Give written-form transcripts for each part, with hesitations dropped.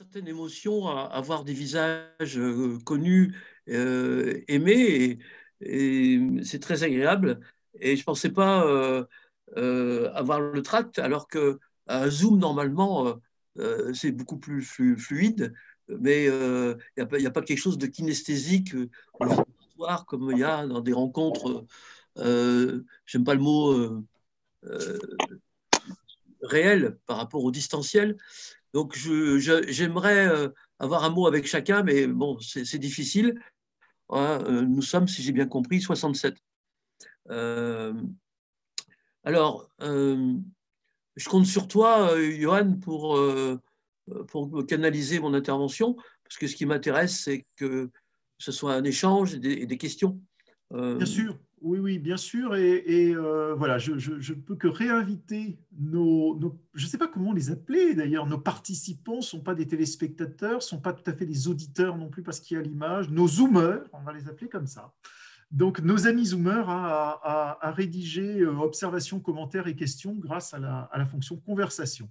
certaine émotion à voir des visages connus, aimés, et c'est très agréable. Et je ne pensais pas avoir le tract, alors que un Zoom, normalement, c'est beaucoup plus fluide, mais il y a pas quelque chose de kinesthésique ou vibratoire comme il y a dans des rencontres, j'aime pas le mot, euh, réel par rapport au distanciel. Donc, j'aimerais avoir un mot avec chacun, mais bon, c'est difficile. Hein, nous sommes, si j'ai bien compris, 67. Euh, alors, je compte sur toi, Johan, pour canaliser mon intervention, parce que ce qui m'intéresse, c'est que ce soit un échange et des questions. Bien Euh, sûr, oui, oui, bien sûr. Voilà, je ne peux que réinviter je ne sais pas comment les appeler d'ailleurs, nos participants ne sont pas des téléspectateurs, ne sont pas tout à fait des auditeurs non plus parce qu'il y a l'image, nos zoomers, on va les appeler comme ça. Donc, nos amis zoomers à rédiger observations, commentaires et questions grâce à la fonction conversation.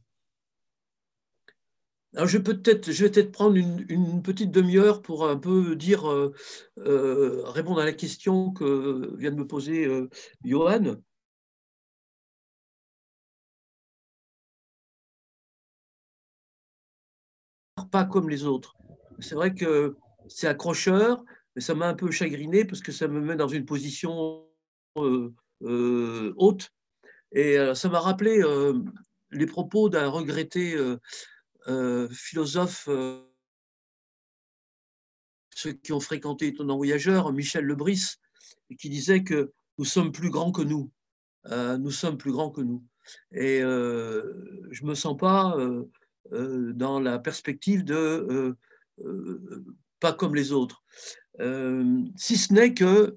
alors je vais peut-être prendre une petite demi-heure pour un peu dire, répondre à la question que vient de me poser Johan. Pas comme les autres. C'est vrai que c'est accrocheur, mais ça m'a un peu chagriné parce que ça me met dans une position haute. Et ça m'a rappelé les propos d'un regretté philosophe, ceux qui ont fréquenté Étonnant Voyageur, Michel Lebris, qui disait que nous sommes plus grands que nous. Nous sommes plus grands que nous. Et je ne me sens pas dans la perspective de pas comme les autres. Si ce n'est que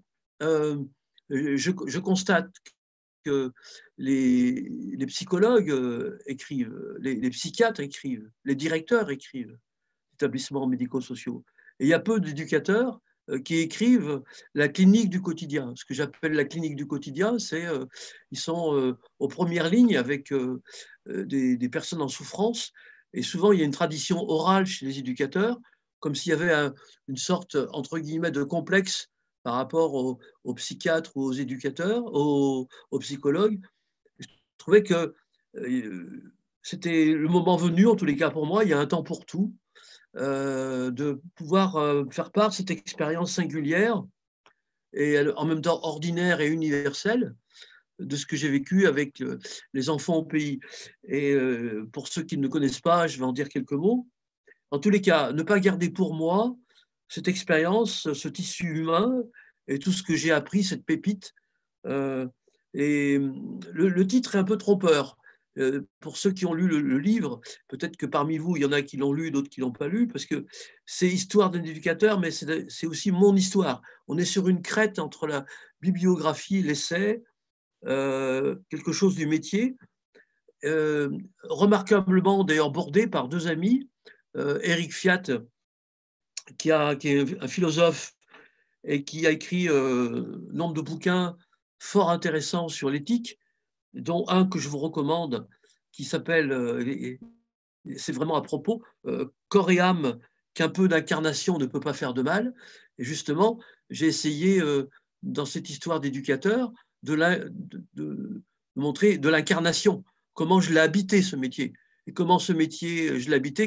je constate que les psychologues écrivent, les psychiatres écrivent, les directeurs écrivent, établissements médico-sociaux. Et il y a peu d'éducateurs qui écrivent la clinique du quotidien. Ce que j'appelle la clinique du quotidien, c'est ils sont aux premières lignes avec des personnes en souffrance. Et souvent, il y a une tradition orale chez les éducateurs, comme s'il y avait une sorte, entre guillemets, de complexe par rapport aux psychiatres ou aux éducateurs, aux psychologues. Je trouvais que c'était le moment venu, en tous les cas pour moi, il y a un temps pour tout, de pouvoir faire part de cette expérience singulière et en même temps ordinaire et universelle de ce que j'ai vécu avec les enfants au pays. Et pour ceux qui ne connaissent pas, je vais en dire quelques mots. En tous les cas, ne pas garder pour moi cette expérience, ce tissu humain et tout ce que j'ai appris, cette pépite. Euh, et le titre est un peu trompeur. Pour ceux qui ont lu le livre, peut-être que parmi vous, il y en a qui l'ont lu, d'autres qui ne l'ont pas lu, parce que c'est Histoire d'un éducateur, mais c'est aussi mon histoire. On est sur une crête entre la bibliographie, l'essai, quelque chose du métier, remarquablement d'ailleurs bordé par deux amis, Eric Fiat, qui est un philosophe et qui a écrit nombre de bouquins fort intéressants sur l'éthique, dont un que je vous recommande, qui s'appelle, c'est vraiment à propos, Corps et âme, qu'un peu d'incarnation ne peut pas faire de mal. Et justement, j'ai essayé, dans cette histoire d'éducateur, de montrer de l'incarnation, comment je l'ai habité ce métier, et comment ce métier, je l'ai habité,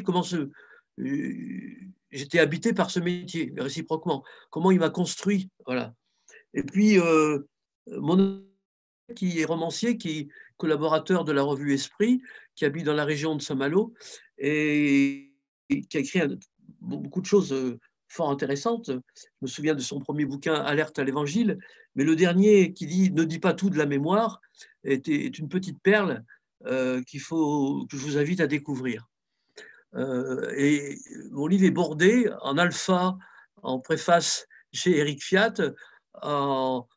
j'étais habité par ce métier, réciproquement, comment il m'a construit. Voilà. Et puis, mon qui est romancier, qui est collaborateur de la revue Esprit, qui habite dans la région de Saint-Malo et qui a écrit beaucoup de choses fort intéressantes. Je me souviens de son premier bouquin, Alerte à l'Évangile, mais le dernier qui dit Ne dis pas tout de la mémoire est une petite perle que je vous invite à découvrir. Et mon livre est bordé en alpha, en préface chez Eric Fiat, en,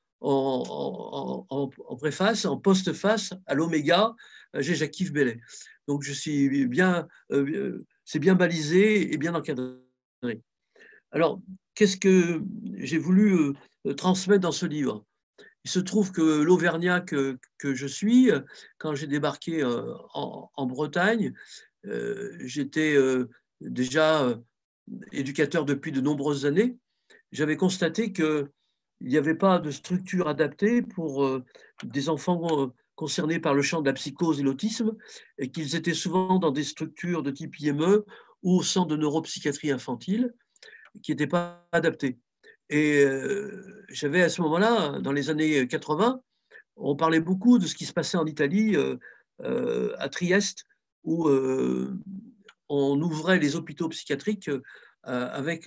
en préface, en postface à l'oméga, j'ai Jacques-Yves Bellet. Donc je suis bien, c'est bien balisé et bien encadré. Alors, qu'est-ce que j'ai voulu transmettre dans ce livre? Il se trouve que l'Auvergnat que je suis, quand j'ai débarqué en Bretagne, j'étais déjà éducateur depuis de nombreuses années, j'avais constaté qu'il n'y avait pas de structure adaptée pour des enfants concernés par le champ de la psychose et l'autisme, et qu'ils étaient souvent dans des structures de type IME ou au centre de neuropsychiatrie infantile, qui n'étaient pas adaptées. Et j'avais à ce moment-là, dans les années 80, on parlait beaucoup de ce qui se passait en Italie, à Trieste, où on ouvrait les hôpitaux psychiatriques avec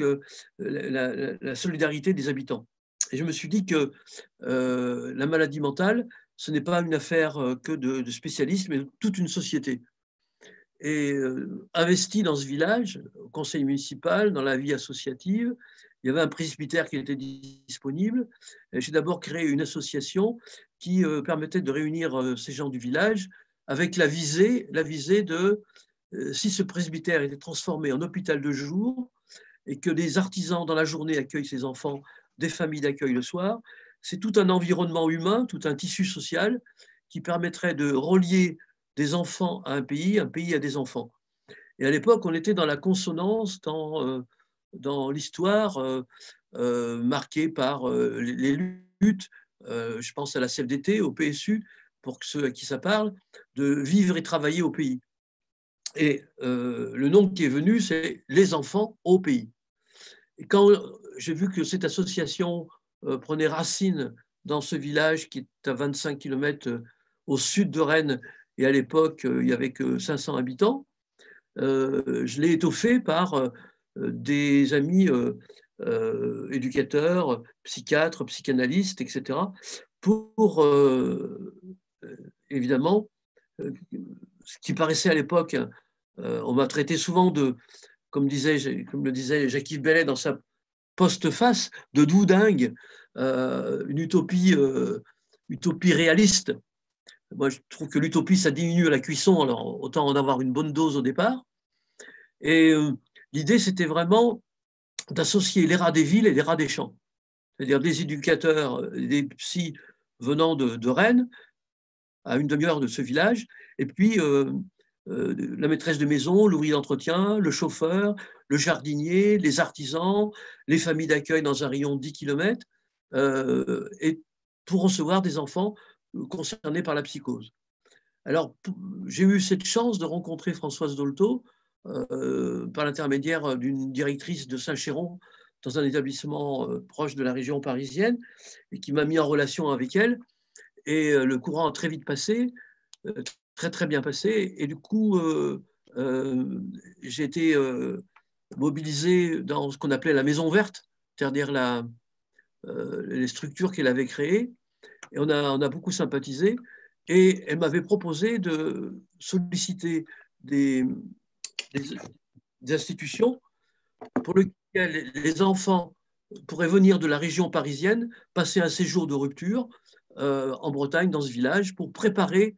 la solidarité des habitants. Et je me suis dit que la maladie mentale, ce n'est pas une affaire que de spécialistes, mais de toute une société. Et investi dans ce village, au conseil municipal, dans la vie associative, il y avait un presbytère qui était disponible. J'ai d'abord créé une association qui permettait de réunir ces gens du village avec la visée de, si ce presbytère était transformé en hôpital de jour et que des artisans dans la journée accueillent ces enfants, des familles d'accueil le soir, c'est tout un environnement humain, tout un tissu social qui permettrait de relier des enfants à un pays à des enfants. Et à l'époque, on était dans la consonance, dans l'histoire marquée par les luttes, je pense à la CFDT, au PSU, pour ceux à qui ça parle, de vivre et travailler au pays. Et le nom qui est venu, c'est Les enfants au pays. Et quand j'ai vu que cette association prenait racine dans ce village qui est à 25 km au sud de Rennes, et à l'époque, il n'y avait que 500 habitants, je l'ai étoffé par des amis éducateurs, psychiatres, psychanalystes, etc., pour évidemment, ce qui paraissait à l'époque, on m'a traité souvent de, comme le disait Jacques-Yves Bellet dans sa postface, de doudingue, une utopie réaliste. Moi, je trouve que l'utopie, ça diminue à la cuisson, alors autant en avoir une bonne dose au départ. Et l'idée, c'était vraiment d'associer les rats des villes et les rats des champs, c'est-à-dire des éducateurs, des psys venant de Rennes, à une demi-heure de ce village, et puis la maîtresse de maison, l'ouvrier d'entretien, le chauffeur, le jardinier, les artisans, les familles d'accueil dans un rayon de 10 km, et pour recevoir des enfants concernés par la psychose. Alors, j'ai eu cette chance de rencontrer Françoise Dolto par l'intermédiaire d'une directrice de Saint-Chéron dans un établissement proche de la région parisienne et qui m'a mis en relation avec elle. Et le courant a très vite passé, très très bien passé. Et du coup, j'ai été mobilisé dans ce qu'on appelait la maison verte, c'est-à-dire les structures qu'elle avait créées. Et on a beaucoup sympathisé. Et elle m'avait proposé de solliciter des, des institutions pour lesquelles les enfants pourraient venir de la région parisienne, passer un séjour de rupture en Bretagne, dans ce village, pour préparer,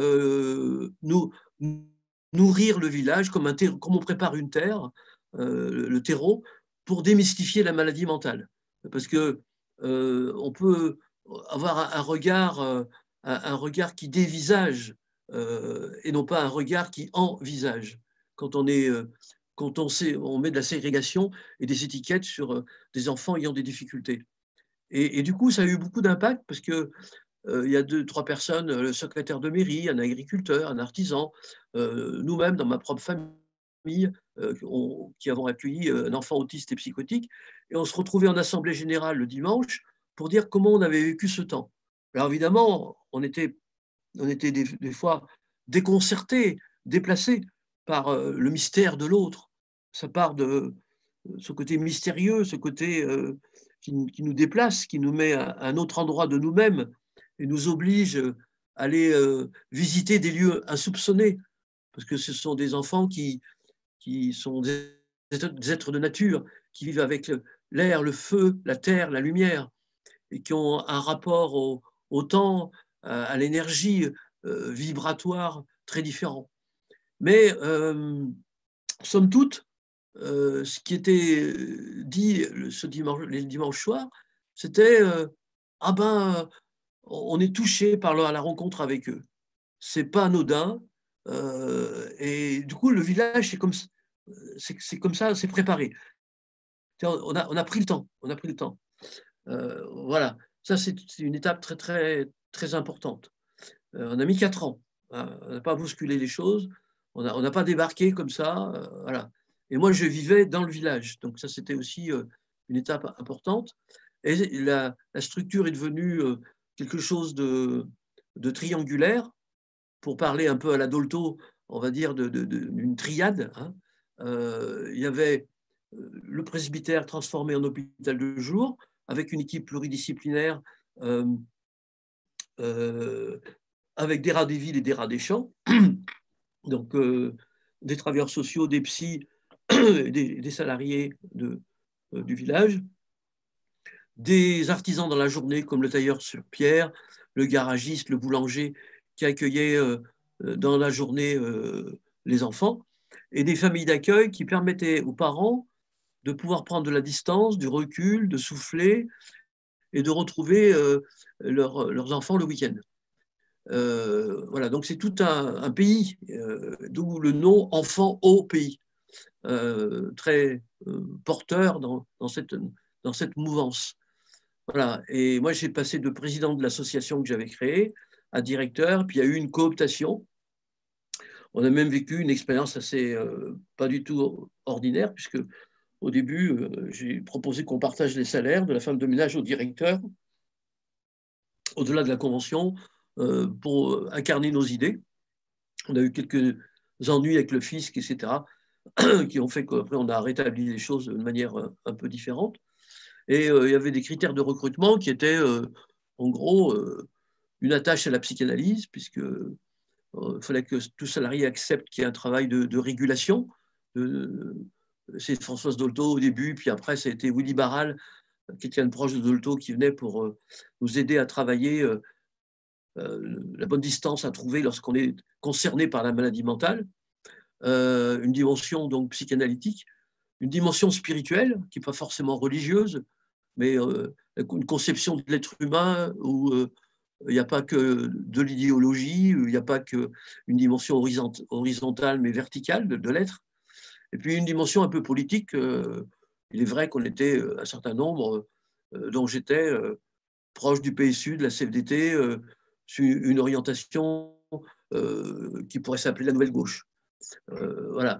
nourrir le village comme on prépare une terre, le terreau, pour démystifier la maladie mentale. Parce que on peut avoir un regard qui dévisage et non pas un regard qui envisage. Quand on est quand on met de la ségrégation et des étiquettes sur des enfants ayant des difficultés. Et du coup, ça a eu beaucoup d'impact parce que il y a 2, 3 personnes, le secrétaire de mairie, un agriculteur, un artisan, nous-mêmes dans ma propre famille, qui avons accueilli un enfant autiste et psychotique, et on se retrouvait en assemblée générale le dimanche pour dire comment on avait vécu ce temps. Alors évidemment, on était des fois déconcertés, déplacés par le mystère de l'autre. Ça part de ce côté mystérieux, ce côté qui nous déplace, qui nous met à un autre endroit de nous-mêmes et nous oblige à aller visiter des lieux insoupçonnés, parce que ce sont des enfants qui sont des êtres de nature, qui vivent avec l'air, le feu, la terre, la lumière, et qui ont un rapport au temps, à l'énergie vibratoire très différent. Mais somme toute, ce qui était dit les dimanches soirs, c'était ah ben, on est touché par la rencontre avec eux. C'est pas anodin. Et du coup, le village, c'est comme ça, c'est préparé. On a pris le temps, on a pris le temps. Voilà, ça c'est une étape très, très, très importante. On a mis 4 ans, hein. On n'a pas bousculé les choses, on n'a pas débarqué comme ça, voilà. Et moi, je vivais dans le village, donc ça c'était aussi une étape importante. Et la structure est devenue quelque chose de triangulaire, pour parler un peu à la Dolto, on va dire d'une triade, hein. Il y avait le presbytère transformé en hôpital de jour, avec une équipe pluridisciplinaire, euh, euh, avec des rats des villes et des rats des champs, donc des travailleurs sociaux, des psys, des salariés du village, des artisans dans la journée comme le tailleur sur pierre, le garagiste, le boulanger qui accueillait dans la journée les enfants, et des familles d'accueil qui permettaient aux parents de pouvoir prendre de la distance, du recul, de souffler et de retrouver leurs enfants le week-end. Voilà, donc c'est tout un pays, d'où le nom Enfant au pays, très porteur dans cette mouvance. Voilà. Et moi, j'ai passé de président de l'association que j'avais créée à directeur, puis il y a eu une cooptation. On a même vécu une expérience assez pas du tout ordinaire, puisque au début, j'ai proposé qu'on partage les salaires de la femme de ménage au directeur, au-delà de la convention, pour incarner nos idées. On a eu quelques ennuis avec le fisc, etc., qui ont fait qu'après, on a rétabli les choses de manière un peu différente. Et il y avait des critères de recrutement qui étaient, en gros, une attache à la psychanalyse, puisque fallait que tout salarié accepte qu'il y ait un travail de régulation. C'est Françoise Dolto au début, puis après, ça a été Willy Barral, quelqu'un de proche de Dolto, qui venait pour nous aider à travailler la bonne distance à trouver lorsqu'on est concerné par la maladie mentale, une dimension donc psychanalytique, une dimension spirituelle, qui n'est pas forcément religieuse, mais une conception de l'être humain où il n'y a pas que de l'idéologie, il n'y a pas qu'une dimension horizontale mais verticale de l'être, et puis une dimension un peu politique. Il est vrai qu'on était un certain nombre, dont j'étais proche du PSU, de la CFDT, sur une orientation qui pourrait s'appeler la nouvelle gauche. Voilà.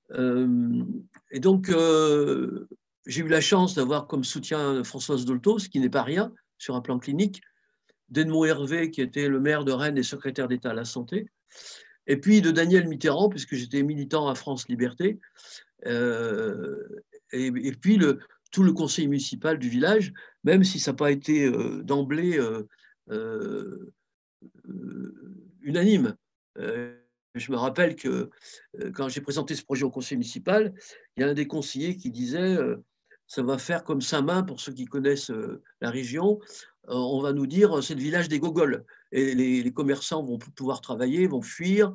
Et donc, j'ai eu la chance d'avoir comme soutien Françoise Dolto, ce qui n'est pas rien sur un plan clinique, d'Edmond Hervé, qui était le maire de Rennes et secrétaire d'État à la santé, et puis de Daniel Mitterrand, puisque j'étais militant à France Liberté, et puis tout le conseil municipal du village, même si ça n'a pas été d'emblée unanime. Je me rappelle que quand j'ai présenté ce projet au conseil municipal, il y a un des conseillers qui disait ça va faire comme Saint-Main, pour ceux qui connaissent la région, on va nous dire c'est le village des gogoles. Et les commerçants vont plus pouvoir travailler, vont fuir,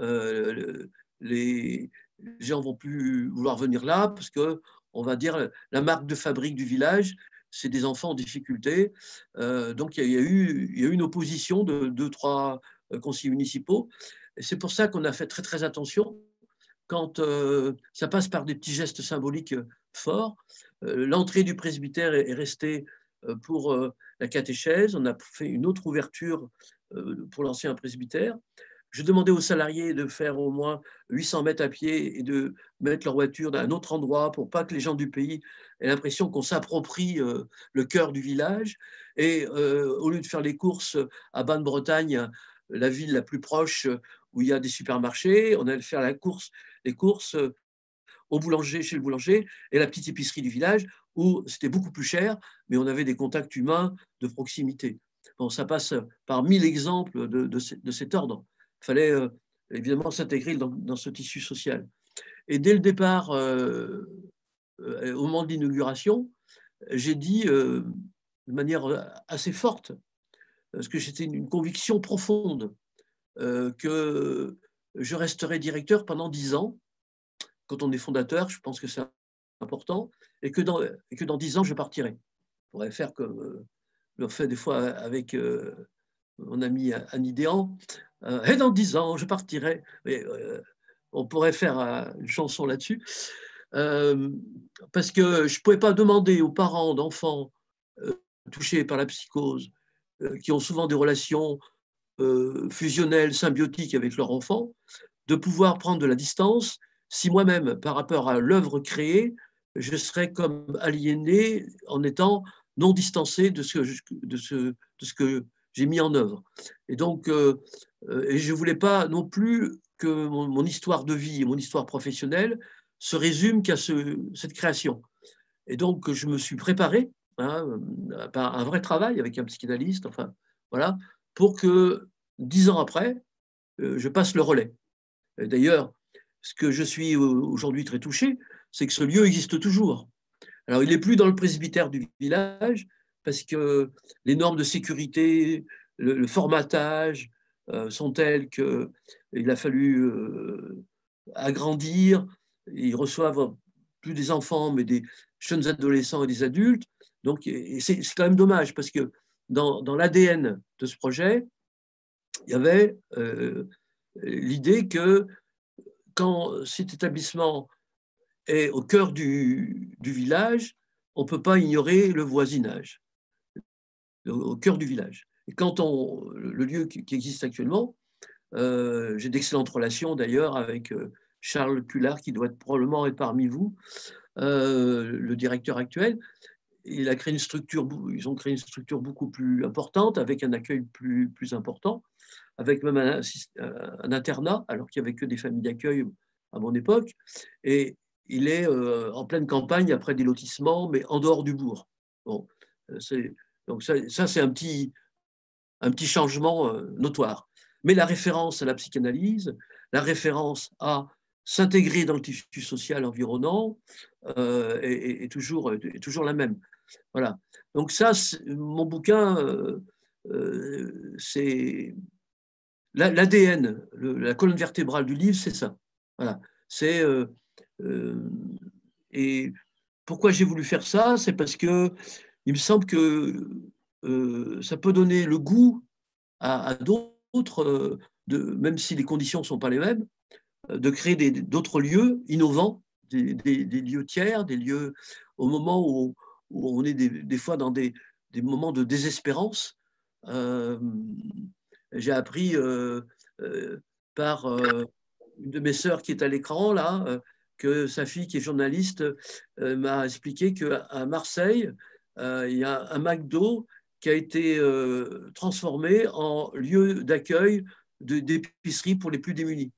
les gens vont plus vouloir venir là, parce que on va dire la marque de fabrique du village, c'est des enfants en difficulté. Donc il y a eu une opposition de 2-3 conseillers municipaux. Et c'est pour ça qu'on a fait très très attention quand ça passe par des petits gestes symboliques forts. L'entrée du presbytère est restée pour la catéchèse. On a fait une autre ouverture pour l'ancien presbytère. Je demandais aux salariés de faire au moins 800 mètres à pied et de mettre leur voiture dans un autre endroit pour pas que les gens du pays aient l'impression qu'on s'approprie le cœur du village. Et au lieu de faire les courses à Basse-Bretagne, la ville la plus proche où il y a des supermarchés, on allait faire les courses au boulanger, chez le boulanger, et la petite épicerie du village, où c'était beaucoup plus cher, mais on avait des contacts humains de proximité. Bon, ça passe par 1000 exemples de cet ordre. Il fallait évidemment s'intégrer dans ce tissu social. Et dès le départ, au moment de l'inauguration, j'ai dit de manière assez forte, parce que c'était une conviction profonde, que je resterai directeur pendant 10 ans. Quand on est fondateur, je pense que c'est important, et que dans 10 ans, je partirai. On pourrait faire comme je le fais des fois avec mon ami Annie Déhan, et dans 10 ans, je partirai. Mais, On pourrait faire une chanson là-dessus. Parce que je ne pouvais pas demander aux parents d'enfants touchés par la psychose, qui ont souvent des relations fusionnelles, symbiotiques avec leur enfant, de pouvoir prendre de la distance si moi-même, par rapport à l'œuvre créée, je serais comme aliéné en étant non distancé de ce que j'ai mis en œuvre. Et donc, et je ne voulais pas non plus que mon histoire de vie et mon histoire professionnelle se résument qu'à cette création. Et donc, je me suis préparé hein, par un vrai travail avec un psychanalyste, enfin, voilà, pour que 10 ans après, je passe le relais. D'ailleurs, ce que je suis aujourd'hui très touché, c'est que ce lieu existe toujours. Alors, il n'est plus dans le presbytère du village parce que les normes de sécurité, le formatage sont telles qu'il a fallu agrandir. Ils reçoivent plus des enfants, mais des jeunes adolescents et des adultes. Donc, c'est quand même dommage parce que dans l'ADN de ce projet, il y avait l'idée que quand cet établissement est au cœur du village, on ne peut pas ignorer le voisinage, au cœur du village. Et quand le lieu qui existe actuellement, j'ai d'excellentes relations d'ailleurs avec Charles Cullard, qui doit probablement être parmi vous, le directeur actuel. Ils ont créé une structure beaucoup plus importante, avec un accueil plus important, avec même un internat, alors qu'il n'y avait que des familles d'accueil à mon époque. Et il est en pleine campagne, après des lotissements, mais en dehors du bourg. Bon, donc ça c'est un petit changement notoire. Mais la référence à la psychanalyse, la référence à s'intégrer dans le tissu social environnant est toujours la même. Voilà. Donc ça, mon bouquin, c'est l'ADN, la colonne vertébrale du livre, c'est ça. Voilà. C'est et pourquoi j'ai voulu faire ça, c'est parce que il me semble que ça peut donner le goût à d'autres, même si les conditions ne sont pas les mêmes, de créer d'autres lieux innovants, des lieux tiers, des lieux au moment où on est des fois dans des moments de désespérance. J'ai appris par une de mes sœurs qui est à l'écran là, que sa fille qui est journaliste m'a expliqué qu'à Marseille, il y a un McDo qui a été transformé en lieu d'accueil d'épicerie pour les plus démunis.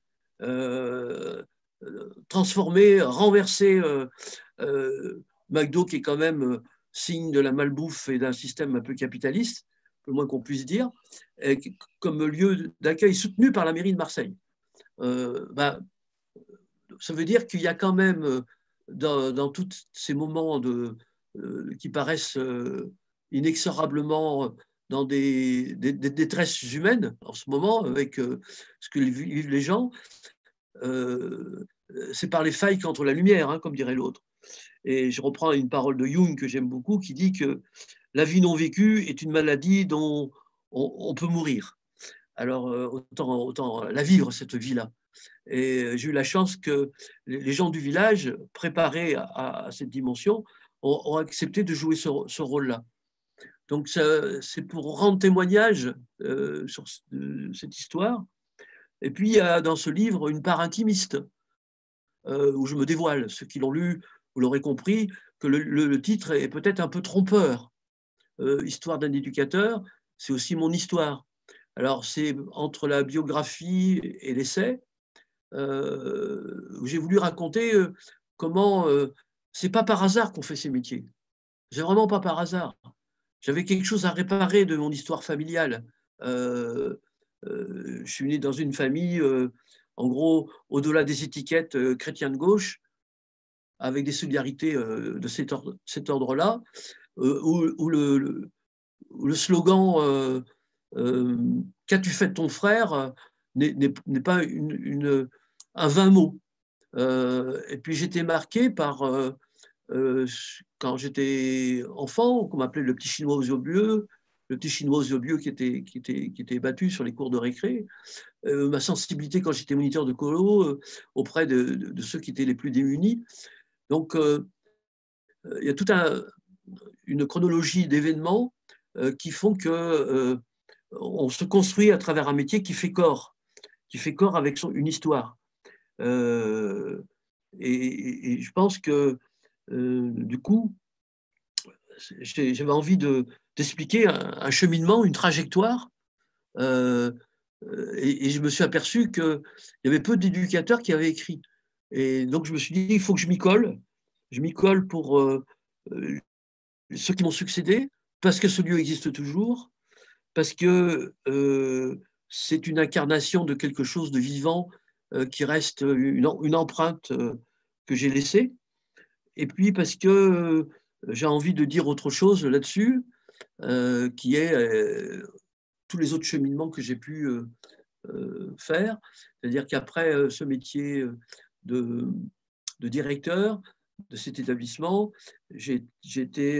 Transformé, renversé McDo, qui est quand même signe de la malbouffe et d'un système un peu capitaliste, le moins qu'on puisse dire, comme lieu d'accueil soutenu par la mairie de Marseille. Bah, ça veut dire qu'il y a quand même, dans tous ces moments qui paraissent inexorablement dans des détresses humaines en ce moment, avec ce que vivent les gens, c'est par les failles qu'entre la lumière, hein, comme dirait l'autre. Et je reprends une parole de Jung que j'aime beaucoup, qui dit que la vie non vécue est une maladie dont on peut mourir. Alors, autant la vivre, cette vie-là. Et j'ai eu la chance que les gens du village, préparés à cette dimension, ont accepté de jouer ce rôle-là. Donc, c'est pour rendre témoignage sur cette histoire. Et puis, il y a dans ce livre une part intimiste, où je me dévoile. Ceux qui l'ont lu, vous l'aurez compris, que le titre est peut-être un peu trompeur. Histoire d'un éducateur, c'est aussi mon histoire. Alors, c'est entre la biographie et l'essai, où j'ai voulu raconter comment c'est pas par hasard qu'on fait ces métiers. C'est vraiment pas par hasard. J'avais quelque chose à réparer de mon histoire familiale. Je suis né dans une famille, en gros, au-delà des étiquettes chrétien de gauche, avec des solidarités de cet ordre-là, où le slogan qu'as-tu fait de ton frère n'est pas un vain mot. Et puis j'étais marqué par, quand j'étais enfant, qu'on m'appelait le petit chinois aux yeux bleus, le petit chinois aux yeux bleus qui était battu sur les cours de récré, ma sensibilité quand j'étais moniteur de colo auprès de ceux qui étaient les plus démunis. Donc, il y a toute une chronologie d'événements qui font que on se construit à travers un métier qui fait corps avec une histoire. Et je pense que, du coup, j'avais envie d'expliquer un cheminement, une trajectoire, et je me suis aperçu qu'il y avait peu d'éducateurs qui avaient écrit. Et donc, je me suis dit, il faut que je m'y colle. Je m'y colle pour ceux qui m'ont succédé, parce que ce lieu existe toujours, parce que c'est une incarnation de quelque chose de vivant qui reste une empreinte que j'ai laissée. Et puis parce que j'ai envie de dire autre chose là-dessus, qui est tous les autres cheminements que j'ai pu faire. C'est-à-dire qu'après ce métier de, de directeur de cet établissement, j'ai été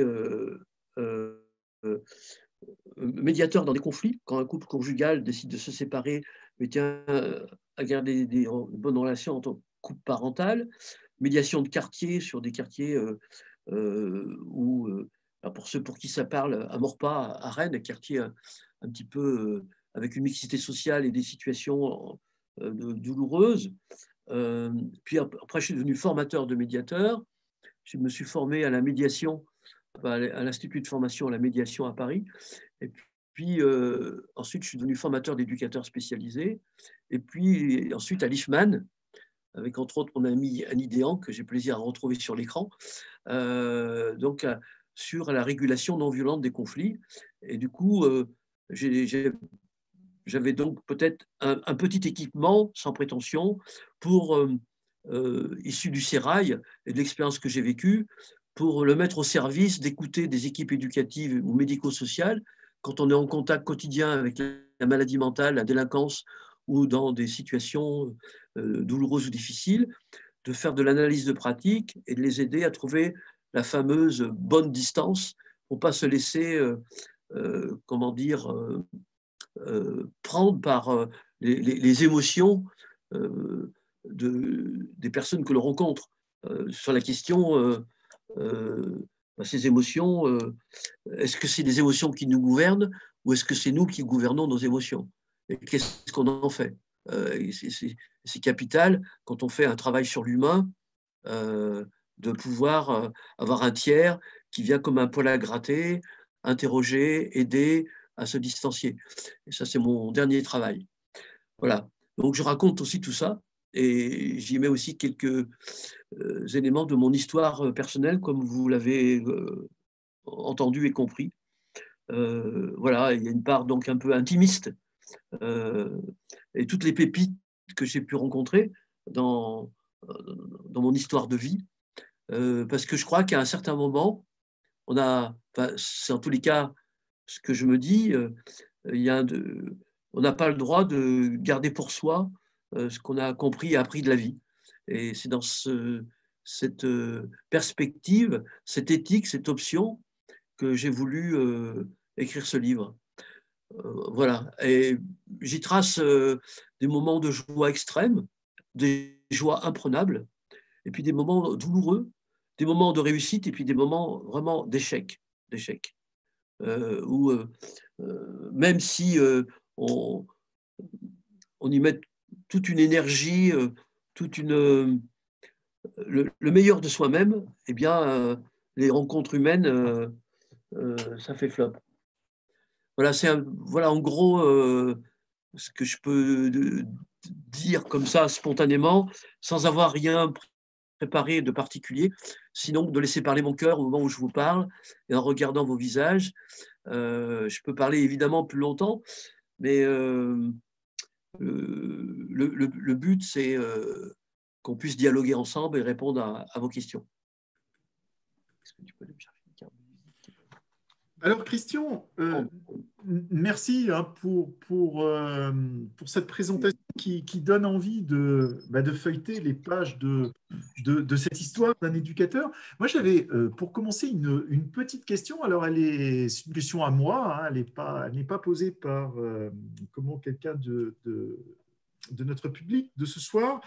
médiateur dans des conflits, quand un couple conjugal décide de se séparer, mais tient à garder des bonnes relations en tant que couple parental, médiation de quartier sur des quartiers où, pour ceux pour qui ça parle, à Maurepas, à Rennes, un quartier un petit peu avec une mixité sociale et des situations douloureuses. Puis après, je suis devenu formateur de médiateurs. Je me suis formé à la médiation, à l'Institut de formation à la médiation à Paris. Et puis ensuite, je suis devenu formateur d'éducateurs spécialisés. Et puis ensuite à l'IFMAN, avec entre autres mon ami Annie Déhan, que j'ai plaisir à retrouver sur l'écran, donc sur la régulation non violente des conflits. Et du coup, j'avais donc peut-être un petit équipement sans prétention pour issu du sérail et de l'expérience que j'ai vécue, pour le mettre au service d'écouter des équipes éducatives ou médico-sociales quand on est en contact quotidien avec la maladie mentale, la délinquance ou dans des situations douloureuses ou difficiles, de faire de l'analyse de pratique et de les aider à trouver la fameuse bonne distance pour ne pas se laisser, comment dire, prendre par les émotions des personnes que l'on rencontre. Sur la question, ces émotions, est-ce que c'est des émotions qui nous gouvernent ou est-ce que c'est nous qui gouvernons nos émotions? Et qu'est-ce qu'on en fait? C'est capital quand on fait un travail sur l'humain de pouvoir avoir un tiers qui vient comme un poil à gratter, interroger, aider à se distancier. Et ça, c'est mon dernier travail. Voilà. Donc, je raconte aussi tout ça et j'y mets aussi quelques éléments de mon histoire personnelle, comme vous l'avez entendu et compris. Voilà, il y a une part donc un peu intimiste et toutes les pépites que j'ai pu rencontrer dans, dans mon histoire de vie, parce que je crois qu'à un certain moment, c'est en tous les cas ce que je me dis, on n'a pas le droit de garder pour soi ce qu'on a compris et appris de la vie. Et c'est dans cette perspective, cette éthique, cette option que j'ai voulu écrire ce livre. Voilà. Et j'y trace des moments de joie extrême, des joies imprenables, et puis des moments douloureux, des moments de réussite, et puis des moments vraiment d'échec. Où même si on, on y met toute une énergie, le meilleur de soi-même, eh bien, les rencontres humaines, ça fait flop. Voilà, voilà en gros ce que je peux dire comme ça spontanément, sans avoir rien préparé de particulier, sinon de laisser parler mon cœur au moment où je vous parle et en regardant vos visages. Je peux parler évidemment plus longtemps, mais le but, c'est qu'on puisse dialoguer ensemble et répondre à vos questions. Est-ce que tu peux aller me chercher une carte de visite? Alors, Christian, merci pour cette présentation qui donne envie de feuilleter les pages de cette histoire d'un éducateur. Moi, j'avais, pour commencer, une petite question. Alors, c'est une question à moi, hein, elle n'est pas posée par quelqu'un de notre public de ce soir.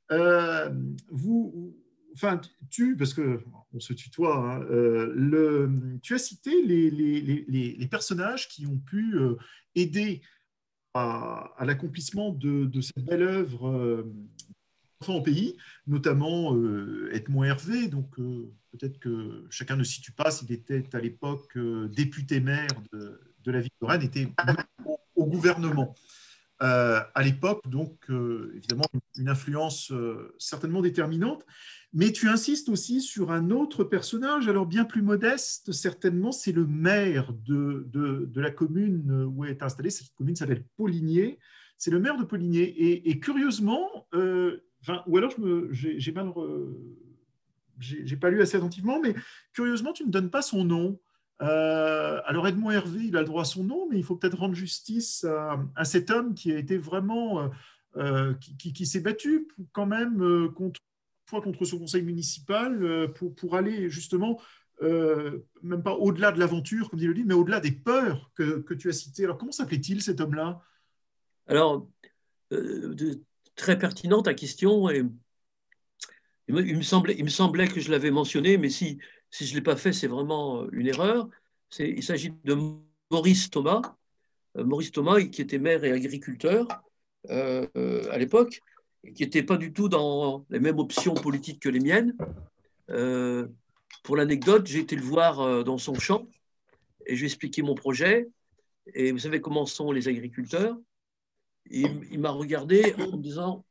Enfin, parce qu'on se tutoie, hein, tu as cité les personnages qui ont pu aider à l'accomplissement de cette belle œuvre Enfants au pays, notamment Edmond Hervé. Donc, peut-être que chacun ne situe pas s'il était à l'époque député-maire de la ville de Rennes, était au gouvernement. À l'époque, donc évidemment une influence certainement déterminante, mais tu insistes aussi sur un autre personnage, alors bien plus modeste certainement, c'est le maire de la commune où est installée, cette commune s'appelle Paulinier, c'est le maire de Paulinier, et curieusement, ou alors j'ai mal... j'ai pas lu assez attentivement, mais curieusement, tu ne donnes pas son nom. Alors Edmond Hervé, il a le droit à son nom, mais il faut peut-être rendre justice à cet homme qui a été vraiment, qui s'est battu quand même contre son conseil municipal pour aller justement, même pas au-delà de l'aventure, comme dit le livre, mais au-delà des peurs que tu as citées. Alors comment s'appelait-il cet homme-là? Alors, très pertinente ta question, et il me semblait que je l'avais mentionné, mais si je ne l'ai pas fait, c'est vraiment une erreur. Il s'agit de Maurice Thomas. Maurice Thomas, qui était maire et agriculteur à l'époque, et qui n'était pas du tout dans les mêmes options politiques que les miennes. Pour l'anecdote, j'ai été le voir dans son champ et je lui ai expliqué mon projet. Et vous savez comment sont les agriculteurs. Il m'a regardé en me disant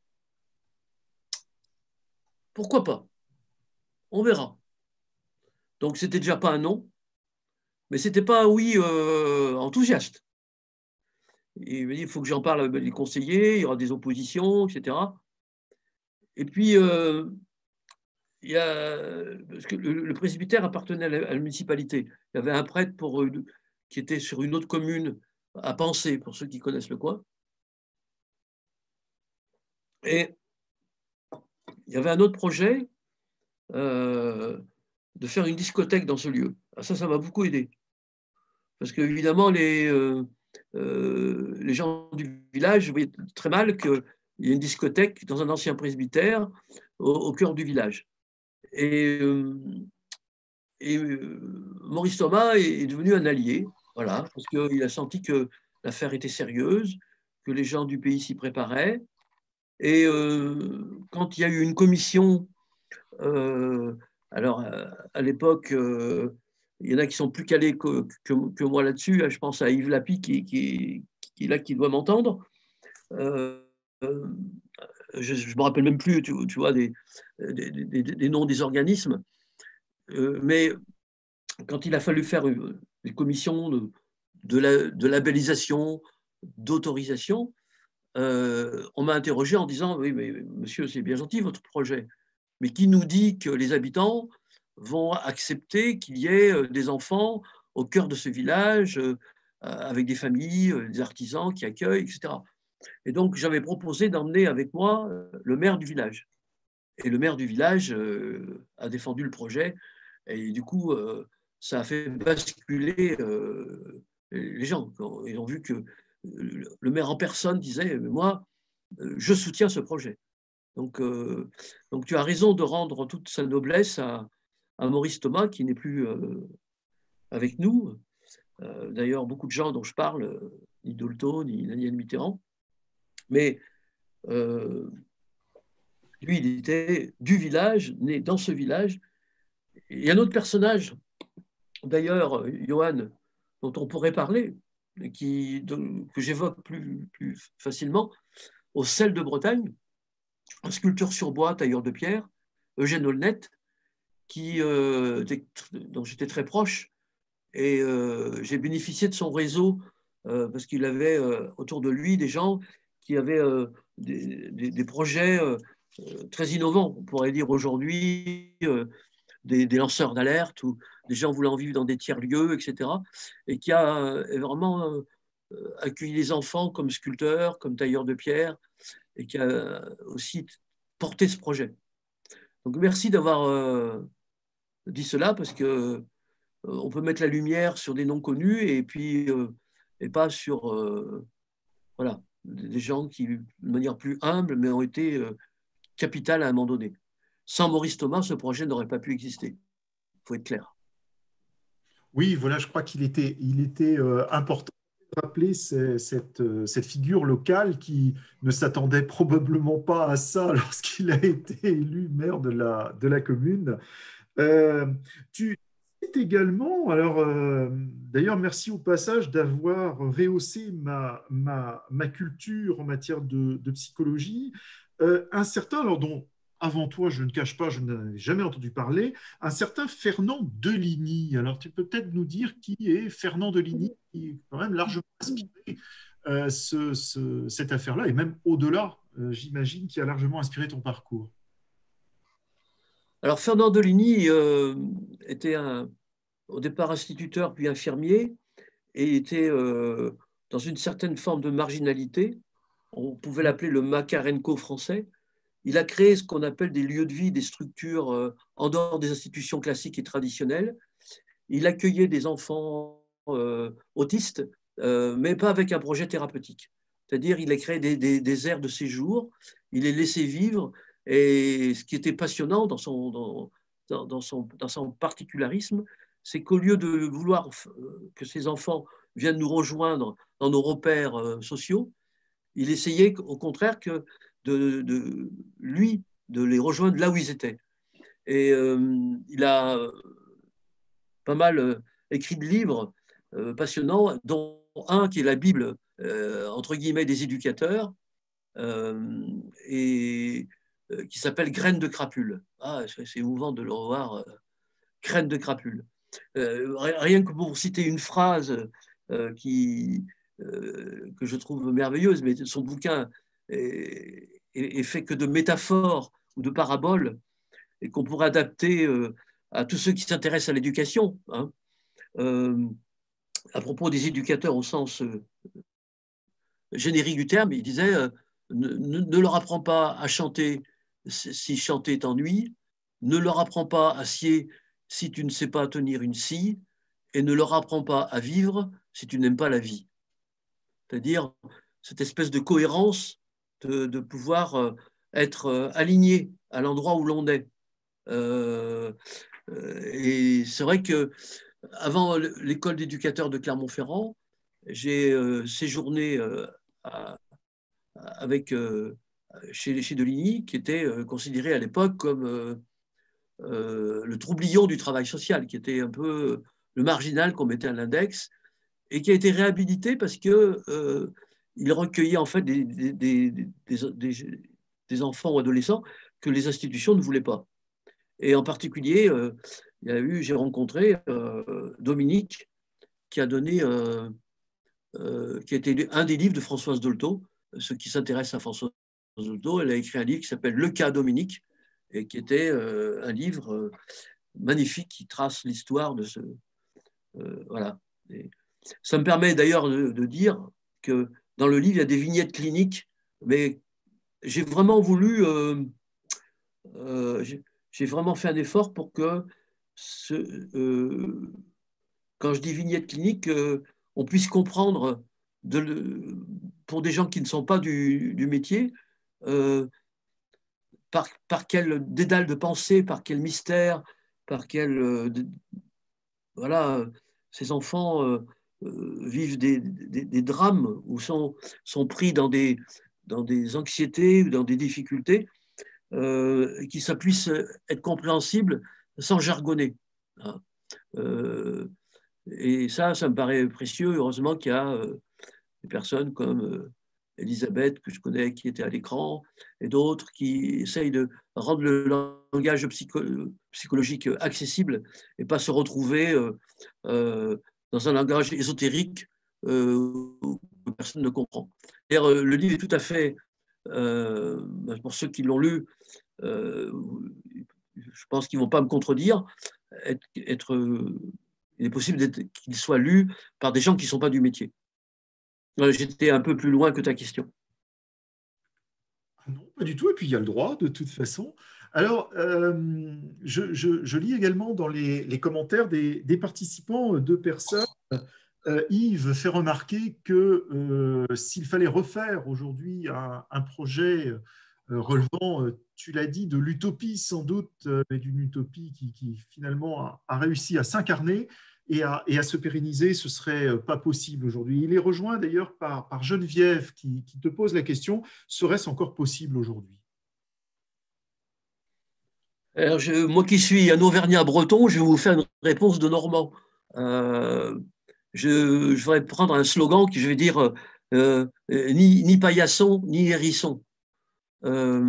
« Pourquoi pas? On verra. » Donc, c'était déjà pas un non, mais c'était pas un oui enthousiaste. Il m'a dit « Il faut que j'en parle avec les conseillers, il y aura des oppositions, etc. » Et puis, il y a, parce que le presbytère appartenait à la municipalité. Il y avait un prêtre qui était sur une autre commune à Pensée, pour ceux qui connaissent le coin. Et il y avait un autre projet de faire une discothèque dans ce lieu. Ça m'a beaucoup aidé. Parce que, évidemment, les gens du village voyaient très mal qu'il y ait une discothèque dans un ancien presbytère au cœur du village. Et Maurice Thomas est devenu un allié, voilà, parce qu'il a senti que l'affaire était sérieuse, que les gens du pays s'y préparaient. Et quand il y a eu une commission, alors à l'époque, il y en a qui sont plus calés que moi là-dessus. Je pense à Yves Lapie qui est là, qui doit m'entendre. Je ne me rappelle même plus, tu vois, des noms des organismes. Mais quand il a fallu faire une commission de labellisation, d'autorisation, on m'a interrogé en disant « Oui, mais monsieur, c'est bien gentil votre projet, mais qui nous dit que les habitants vont accepter qu'il y ait des enfants au cœur de ce village, avec des familles, des artisans qui accueillent, etc. » Et donc, j'avais proposé d'emmener avec moi le maire du village. Et le maire du village a défendu le projet. Et du coup, ça a fait basculer les gens. Ils ont vu que le maire en personne disait « Moi, je soutiens ce projet. » Donc, tu as raison de rendre toute sa noblesse à Maurice Thomas, qui n'est plus avec nous. D'ailleurs, beaucoup de gens dont je parle, ni Dolto, ni Daniel Mitterrand. Mais lui, il était du village, né dans ce village. Il y a un autre personnage, d'ailleurs, Johan, dont on pourrait parler, que j'évoque plus facilement, au sel de Bretagne, en sculpture sur bois, tailleur de pierre, Eugène Aulnet, dont j'étais très proche, et j'ai bénéficié de son réseau parce qu'il avait autour de lui des gens qui avaient des projets très innovants, on pourrait dire aujourd'hui, des lanceurs d'alerte ou des gens voulant vivre dans des tiers-lieux, etc. Et qui a vraiment accueilli les enfants comme sculpteurs, comme tailleurs de pierre, et qui a aussi porté ce projet. Donc merci d'avoir dit cela, parce que on peut mettre la lumière sur des noms connus et puis et pas sur voilà, des gens qui, de manière plus humble, mais ont été capitales à un moment donné. Sans Maurice Thomas, ce projet n'aurait pas pu exister. Il faut être clair. Oui, voilà, je crois il était important de rappeler cette figure locale qui ne s'attendait probablement pas à ça lorsqu'il a été élu maire de la commune. Euh, tu cites également, alors d'ailleurs, merci au passage d'avoir rehaussé ma culture en matière de psychologie. Un certain, alors dont avant toi, je ne cache pas, je n'avais jamais entendu parler, un certain Fernand Deligny. Alors tu peux peut-être nous dire qui est Fernand Deligny, qui est quand même largement inspiré cette affaire-là, et même au-delà, j'imagine, qui a largement inspiré ton parcours. Alors, Fernand Deligny était au départ instituteur puis infirmier et était dans une certaine forme de marginalité. On pouvait l'appeler le Makarenko français. Il a créé ce qu'on appelle des lieux de vie, des structures en dehors des institutions classiques et traditionnelles. Il accueillait des enfants autistes, mais pas avec un projet thérapeutique. C'est-à-dire, il a créé des aires de séjour, il les laissait vivre, et ce qui était passionnant dans son particularisme, c'est qu'au lieu de vouloir que ces enfants viennent nous rejoindre dans nos repères sociaux, il essayait au contraire lui, de les rejoindre là où ils étaient. Et il a pas mal écrit de livres passionnants, dont un qui est la Bible, entre guillemets, des éducateurs, et qui s'appelle Graines de crapule. Ah, c'est émouvant de le revoir, Graines de crapule. Rien que pour citer une phrase que je trouve merveilleuse, mais son bouquin est fait que de métaphores ou de paraboles et qu'on pourrait adapter à tous ceux qui s'intéressent à l'éducation. Hein. Euh, à propos des éducateurs au sens générique du terme, il disait ne leur apprends pas à chanter si chanter t'ennuie, ne leur apprends pas à scier si tu ne sais pas tenir une scie, et ne leur apprends pas à vivre si tu n'aimes pas la vie. C'est-à-dire cette espèce de cohérence de pouvoir être aligné à l'endroit où l'on est. Euh, et c'est vrai que avant l'école d'éducateurs de Clermont-Ferrand, j'ai séjourné avec, chez Deligny, qui était considéré à l'époque comme le troublion du travail social, qui était un peu le marginal qu'on mettait à l'index, et qui a été réhabilité parce que il recueillait en fait des enfants ou adolescents que les institutions ne voulaient pas. Et en particulier, j'ai rencontré Dominique, qui a donné, qui a été un des livres de Françoise Dolto. Ceux qui s'intéressent à Françoise Dolto, elle a écrit un livre qui s'appelle Le cas Dominique, et qui était un livre magnifique qui trace l'histoire de ce. Voilà. Et ça me permet d'ailleurs de dire que dans le livre, il y a des vignettes cliniques, mais j'ai vraiment voulu. J'ai vraiment fait un effort pour que ce, quand je dis vignette clinique, on puisse comprendre pour des gens qui ne sont pas du métier, euh, par quel dédale de pensée, par quel mystère, par quel voilà, ces enfants vivent des drames ou sont pris dans des anxiétés ou dans des difficultés, qui ça puisse être compréhensible sans jargonner. Hein. Euh, et ça me paraît précieux. Heureusement qu'il y a des personnes comme Elisabeth, que je connais, qui était à l'écran, et d'autres qui essayent de rendre le langage psychologique accessible et pas se retrouver dans un langage ésotérique que personne ne comprend. Le livre est tout à fait, pour ceux qui l'ont lu, je pense qu'ils ne vont pas me contredire, il est possible qu'il soit lu par des gens qui ne sont pas du métier. J'étais un peu plus loin que ta question. Ah non, pas du tout. Et puis il y a le droit, de toute façon. Alors, je lis également dans les commentaires des participants deux personnes Yves fait remarquer que s'il fallait refaire aujourd'hui un projet relevant, tu l'as dit, de l'utopie sans doute, mais d'une utopie qui finalement a réussi à s'incarner et à se pérenniser, ce serait pas possible aujourd'hui. Il est rejoint d'ailleurs par Geneviève qui te pose la question, serait-ce encore possible aujourd'hui? Alors, moi qui suis un Auvergnat breton, je vais vous faire une réponse de Normand. Euh, je voudrais prendre un slogan que je vais dire ni paillasson, ni hérisson. Euh,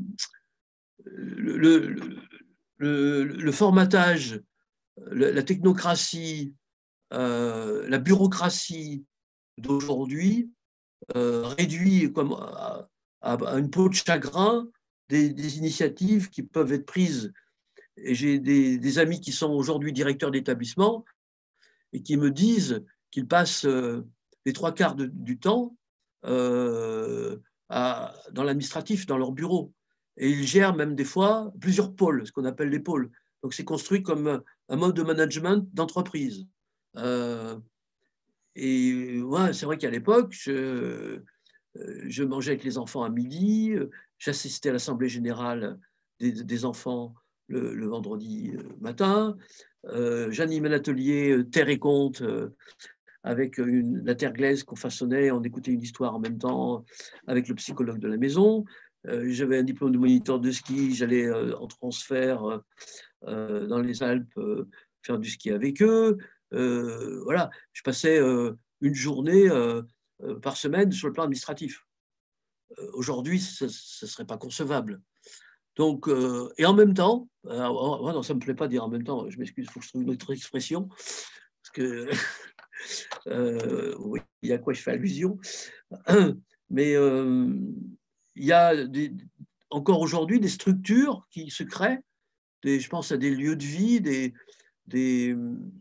le, le formatage, la technocratie, la bureaucratie d'aujourd'hui réduit comme à une peau de chagrin des initiatives qui peuvent être prises. Et j'ai des amis qui sont aujourd'hui directeurs d'établissement et qui me disent qu'ils passent les trois quarts du temps dans l'administratif, dans leur bureau. Et ils gèrent même des fois plusieurs pôles, ce qu'on appelle les pôles. Donc c'est construit comme un mode de management d'entreprise. Euh, et ouais, c'est vrai qu'à l'époque, je mangeais avec les enfants à midi, j'assistais à l'assemblée générale des enfants le vendredi matin, j'animais l'atelier Terre et Conte avec la terre glaise qu'on façonnait, on écoutait une histoire en même temps avec le psychologue de la maison. J'avais un diplôme de moniteur de ski, j'allais en transfert dans les Alpes faire du ski avec eux. Voilà, je passais une journée par semaine sur le plan administratif. Aujourd'hui, ce ne serait pas concevable. Donc, et en même temps, non, ça ne me plaît pas de dire en même temps, je m'excuse, il faut que je trouve une autre expression, parce que oui, il y a à quoi je fais allusion. Mais il y a encore aujourd'hui des structures qui se créent, je pense à des lieux de vie, des,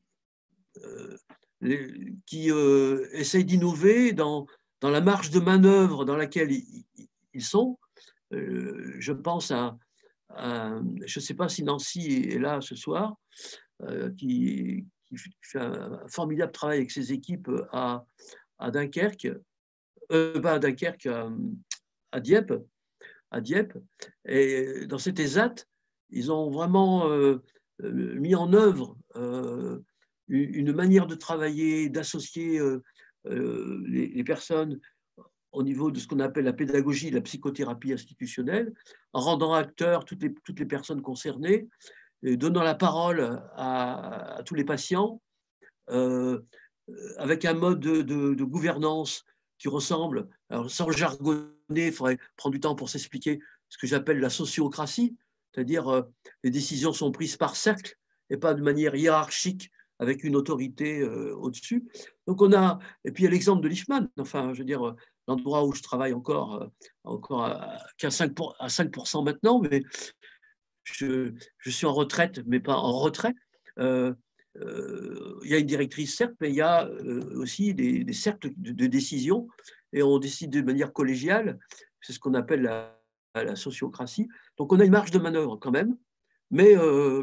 qui essayent d'innover dans la marge de manœuvre dans laquelle ils sont. Je pense je ne sais pas si Nancy est là ce soir, qui fait un formidable travail avec ses équipes à Dunkerque, pas à Dunkerque, à Dieppe, à Dieppe. Et dans cet ESAT, ils ont vraiment mis en œuvre une manière de travailler, d'associer les personnes au niveau de ce qu'on appelle la pédagogie, la psychothérapie institutionnelle, en rendant acteurs toutes les personnes concernées, et donnant la parole à tous les patients, euh, avec un mode de gouvernance qui ressemble, alors sans jargonner, il faudrait prendre du temps pour s'expliquer ce que j'appelle la sociocratie, c'est-à-dire les décisions sont prises par cercle et pas de manière hiérarchique avec une autorité au-dessus. Donc on a, et puis il y a l'exemple de l'IFMAN, enfin je veux dire, l'endroit où je travaille encore à 5% maintenant, mais je suis en retraite, mais pas en retrait. Euh, il y a une directrice, certes, mais il y a aussi des cercles de décision et on décide de manière collégiale. C'est ce qu'on appelle la sociocratie. Donc on a une marge de manœuvre quand même, mais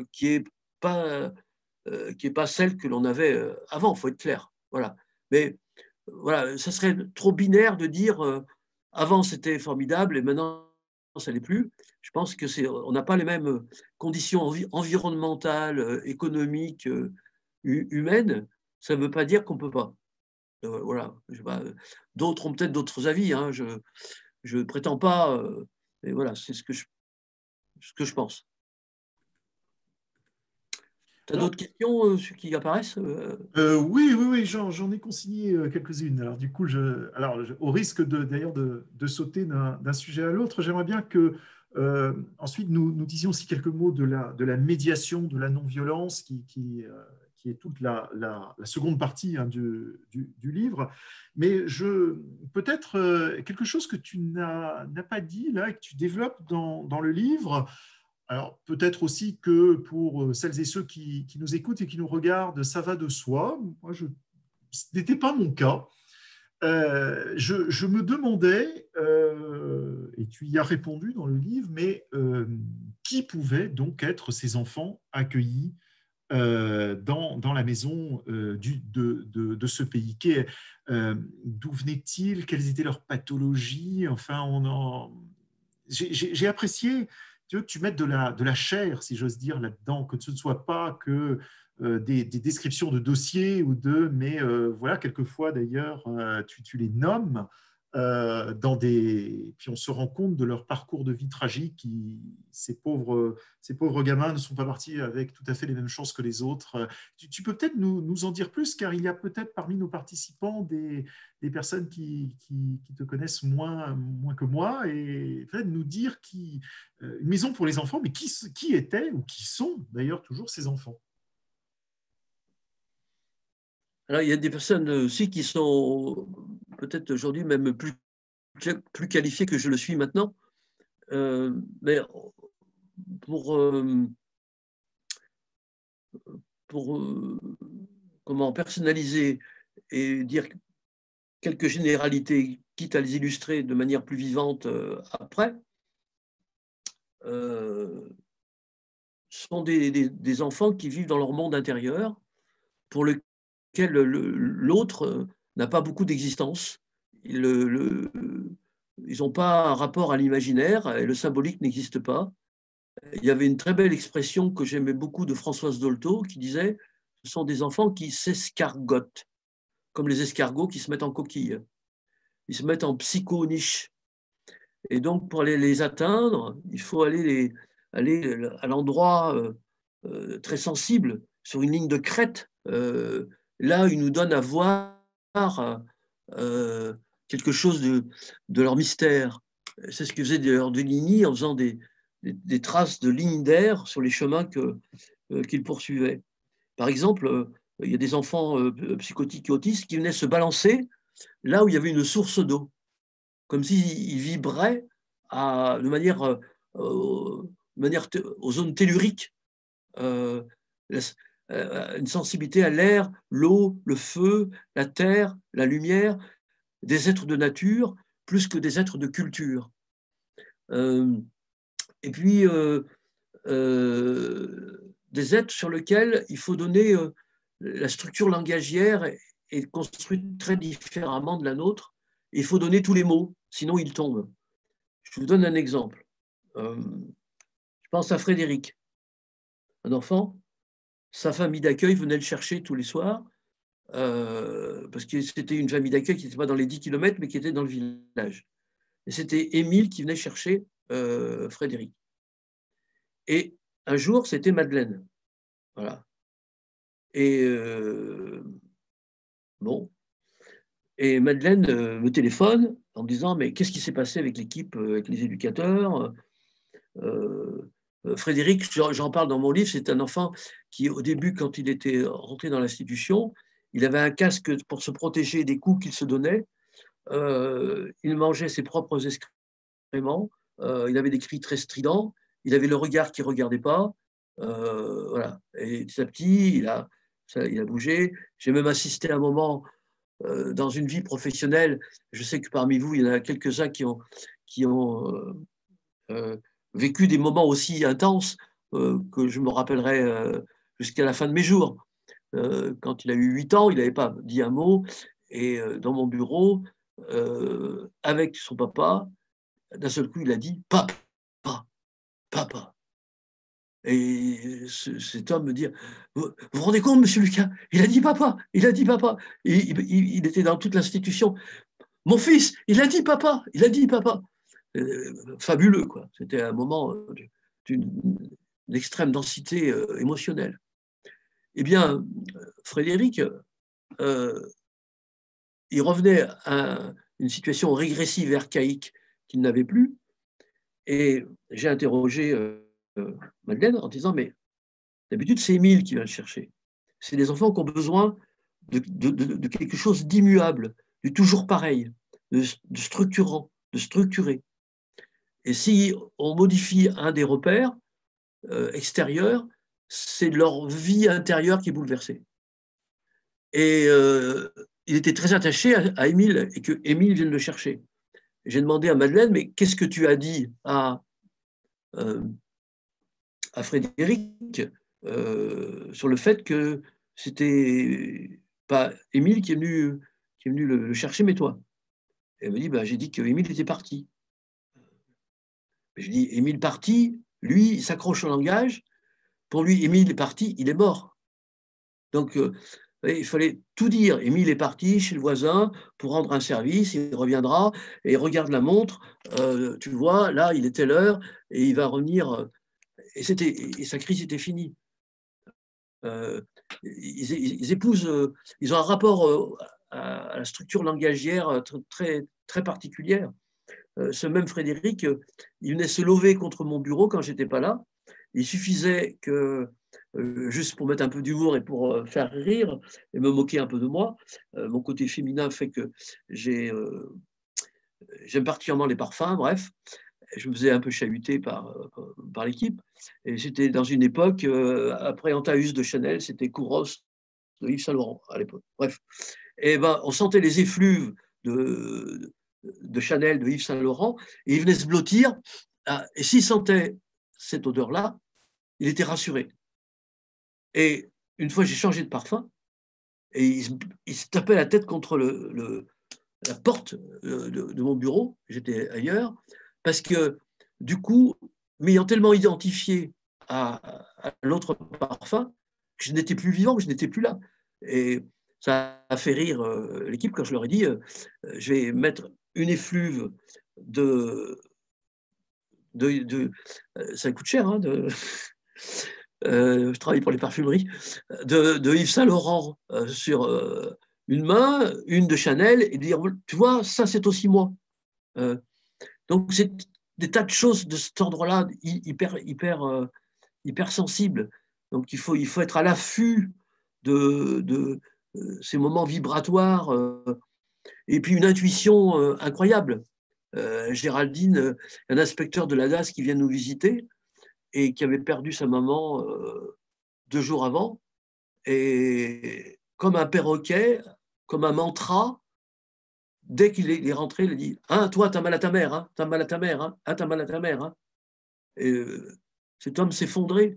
qui est pas celle que l'on avait avant, il faut être clair. Voilà. Mais voilà, ça serait trop binaire de dire avant c'était formidable et maintenant ça l'est plus. Je pense que on n'a pas les mêmes conditions environnementales, économiques, humaines. Ça ne veut pas dire qu'on ne peut pas. Voilà. D'autres ont peut-être d'autres avis. Hein. Je ne prétends pas. Mais voilà, c'est ce que je pense. Tu as Alors, d'autres questions qui apparaissent oui, oui, oui, j'en ai consigné quelques-unes. Alors, du coup, au risque d'ailleurs de sauter d'un sujet à l'autre, j'aimerais bien que ensuite nous disions aussi quelques mots de la médiation, de la non-violence, qui est toute la seconde partie hein, du livre. Mais peut-être quelque chose que tu n'as pas dit là, et que tu développes dans le livre. Alors, peut-être aussi que pour celles et ceux qui nous écoutent et qui nous regardent, ça va de soi. Moi, ce n'était pas mon cas. Je me demandais, et tu y as répondu dans le livre, mais qui pouvaient donc être ces enfants accueillis dans la maison de ce pays. D'où venaient-ils? Quelles étaient leurs pathologies? Enfin, j'ai apprécié, tu vois, que tu mettes de la chair, si j'ose dire, là-dedans, que ce ne soit pas que des descriptions de dossiers mais voilà, quelquefois d'ailleurs, tu les nommes puis on se rend compte de leur parcours de vie tragique. Ces pauvres gamins ne sont pas partis avec tout à fait les mêmes chances que les autres. Tu peux peut-être nous en dire plus, car il y a peut-être parmi nos participants des personnes qui te connaissent moins que moi, et peut-être nous dire une maison pour les enfants, mais qui étaient ou qui sont d'ailleurs toujours ces enfants. Alors, il y a des personnes aussi qui sont peut-être aujourd'hui même plus qualifiées que je le suis maintenant. Mais pour comment personnaliser et dire quelques généralités, quitte à les illustrer de manière plus vivante après, sont des enfants qui vivent dans leur monde intérieur, pour lequel l'autre n'a pas beaucoup d'existence. Ils n'ont pas un rapport à l'imaginaire et le symbolique n'existe pas. Il y avait une très belle expression que j'aimais beaucoup de Françoise Dolto qui disait « ce sont des enfants qui s'escargotent », comme les escargots qui se mettent en coquille. Ils se mettent en psycho-niche. Et donc, pour aller les atteindre, il faut aller à l'endroit très sensible, sur une ligne de crête. Là, ils nous donnent à voir quelque chose de leur mystère. C'est ce que faisait d'ailleurs Deligny en faisant des traces de lignes d'air sur les chemins qu'il poursuivait. Par exemple, il y a des enfants psychotiques et autistes qui venaient se balancer là où il y avait une source d'eau, comme s'ils vibraient de manière aux zones telluriques, une sensibilité à l'air, l'eau, le feu, la terre, la lumière, des êtres de nature plus que des êtres de culture. Et puis, des êtres sur lesquels il faut donner la structure langagière est construite très différemment de la nôtre. Il faut donner tous les mots, sinon ils tombent. Je vous donne un exemple. Je pense à Frédéric, un enfant. Sa famille d'accueil venait le chercher tous les soirs, parce que c'était une famille d'accueil qui n'était pas dans les 10 km, mais qui était dans le village. Et c'était Émile qui venait chercher Frédéric. Et un jour, c'était Madeleine. Voilà. Et bon. Et Madeleine me téléphone en me disant « Mais qu'est-ce qui s'est passé avec l'équipe, avec les éducateurs ?» Frédéric, j'en parle dans mon livre, c'est un enfant qui, au début, quand il était rentré dans l'institution, il avait un casque pour se protéger des coups qu'il se donnait. Il mangeait ses propres excréments. Il avait des cris très stridents. Il avait le regard qui ne regardait pas. Voilà. Et petit à petit, il a bougé. J'ai même assisté à un moment dans une vie professionnelle. Je sais que parmi vous, il y en a quelques-uns qui ont vécu des moments aussi intenses que je me rappellerai jusqu'à la fin de mes jours. Quand il a eu 8 ans, il n'avait pas dit un mot. Et dans mon bureau, avec son papa, d'un seul coup, il a dit « Papa, papa ». Et cet homme me dit « Vous vous rendez compte, monsieur Lucas? Il a dit papa, il a dit papa ». Et il était dans toute l'institution. « Mon fils, il a dit papa, il a dit papa ». Fabuleux, quoi. C'était un moment d'une extrême densité émotionnelle. Eh bien, Frédéric, il revenait à une situation régressive et archaïque qu'il n'avait plus. Et j'ai interrogé Madeleine en disant « Mais d'habitude, c'est Émile qui vient le chercher. C'est des enfants qui ont besoin de quelque chose d'immuable, du toujours pareil, de structurant, de structuré. Et si on modifie un des repères extérieurs, c'est leur vie intérieure qui est bouleversée. » Et il était très attaché à Émile et que Émile vienne le chercher. J'ai demandé à Madeleine « Mais qu'est-ce que tu as dit à Frédéric ?» sur le fait que c'était pas Émile qui est venu le chercher, mais toi. Et elle me dit, bah, j'ai dit que Émile était parti. Je dis, Émile parti, lui, il s'accroche au langage. Pour lui, Émile est parti, il est mort. Donc, il fallait tout dire. Émile est parti chez le voisin pour rendre un service, il reviendra et il regarde la montre. Tu vois, là, il est telle heure et il va revenir. Et sa crise était finie. Ils épousent, ils ont un rapport à la structure langagière très, très particulière. Ce même Frédéric, il venait se lever contre mon bureau quand j'étais pas là. Il suffisait que, juste pour mettre un peu d'humour et pour faire rire et me moquer un peu de moi, mon côté féminin fait que j'aime particulièrement les parfums, bref. Je me faisais un peu chahuter par l'équipe. Et j'étais dans une époque, après Antaeus de Chanel, c'était Kouros de Yves Saint Laurent à l'époque. Bref. Et ben, on sentait les effluves de Chanel, de Yves Saint Laurent, et il venait se blottir. Et s'il sentait cette odeur-là, il était rassuré. Et une fois, j'ai changé de parfum, et il se tapait la tête contre la porte de mon bureau, j'étais ailleurs, parce que du coup, m'ayant tellement identifié à l'autre parfum, que je n'étais plus vivant, que je n'étais plus là. Et ça a fait rire l'équipe quand je leur ai dit, je vais mettre une effluve ça coûte cher, hein, je travaille pour les parfumeries, de Yves Saint Laurent sur une main, une de Chanel, et dire, tu vois, ça c'est aussi moi. Donc c'est des tas de choses de cet ordre-là, hyper sensibles. Donc il faut être à l'affût de ces moments vibratoires, et puis une intuition incroyable. Géraldine, un inspecteur de la DAS qui vient nous visiter et qui avait perdu sa maman 2 jours avant, et comme un perroquet, comme un mantra, dès qu'il est rentré, il a dit, hein, toi, t'as mal à ta mère, hein, t'as mal à ta mère, hein, ah, t'as mal à ta mère. Hein. Et cet homme s'effondrait.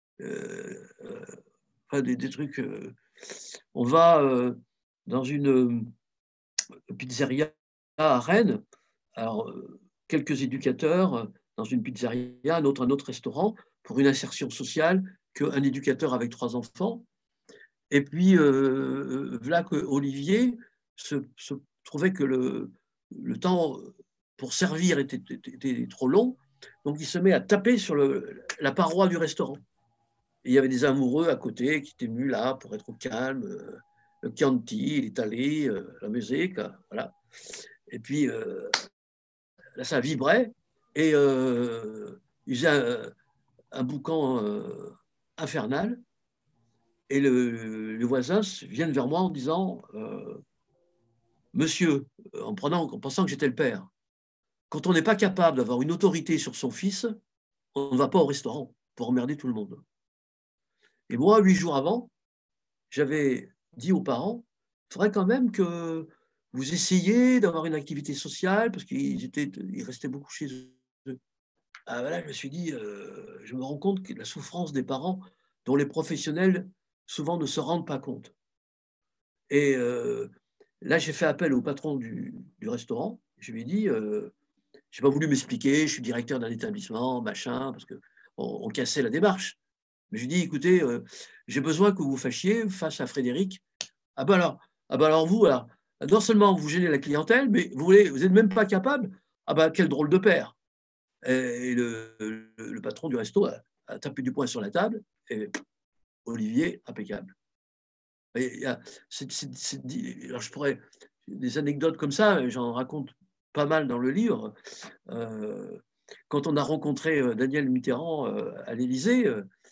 Enfin, des trucs. On va dans une pizzeria à Rennes. Alors, quelques éducateurs dans une pizzeria, un autre restaurant, pour une insertion sociale, qu'un éducateur avec 3 enfants. Et puis, voilà que Olivier se trouvait que le temps pour servir était trop long, donc il se met à taper sur la paroi du restaurant. Et il y avait des amoureux à côté qui étaient venus là pour être au calme, le Chianti, l'Italie, la musique, voilà. Et puis, là, ça vibrait, et il faisait un boucan infernal. Et les voisins viennent vers moi en disant, monsieur, en pensant que j'étais le père, quand on n'est pas capable d'avoir une autorité sur son fils, on ne va pas au restaurant pour emmerder tout le monde. Et moi, 8 jours avant, j'avais dit aux parents, il faudrait quand même que vous essayiez d'avoir une activité sociale, parce qu'ils restaient beaucoup chez eux. Ah, voilà, je me suis dit, je me rends compte que la souffrance des parents dont les professionnels souvent ne se rendent pas compte. Et là, j'ai fait appel au patron du restaurant. Je lui ai dit, je n'ai pas voulu m'expliquer, je suis directeur d'un établissement, machin, parce qu'on cassait la démarche. Mais je lui ai dit, écoutez, j'ai besoin que vous vous fâchiez face à Frédéric. Ah ben alors vous, alors, non seulement vous gênez la clientèle, mais vous n'êtes même pas capable. Ah ben quel drôle de père. Et le patron du resto a tapé du poing sur la table, et Olivier, impeccable. Alors je pourrais, des anecdotes comme ça, j'en raconte pas mal dans le livre. Quand on a rencontré Danielle Mitterrand à l'Élysée,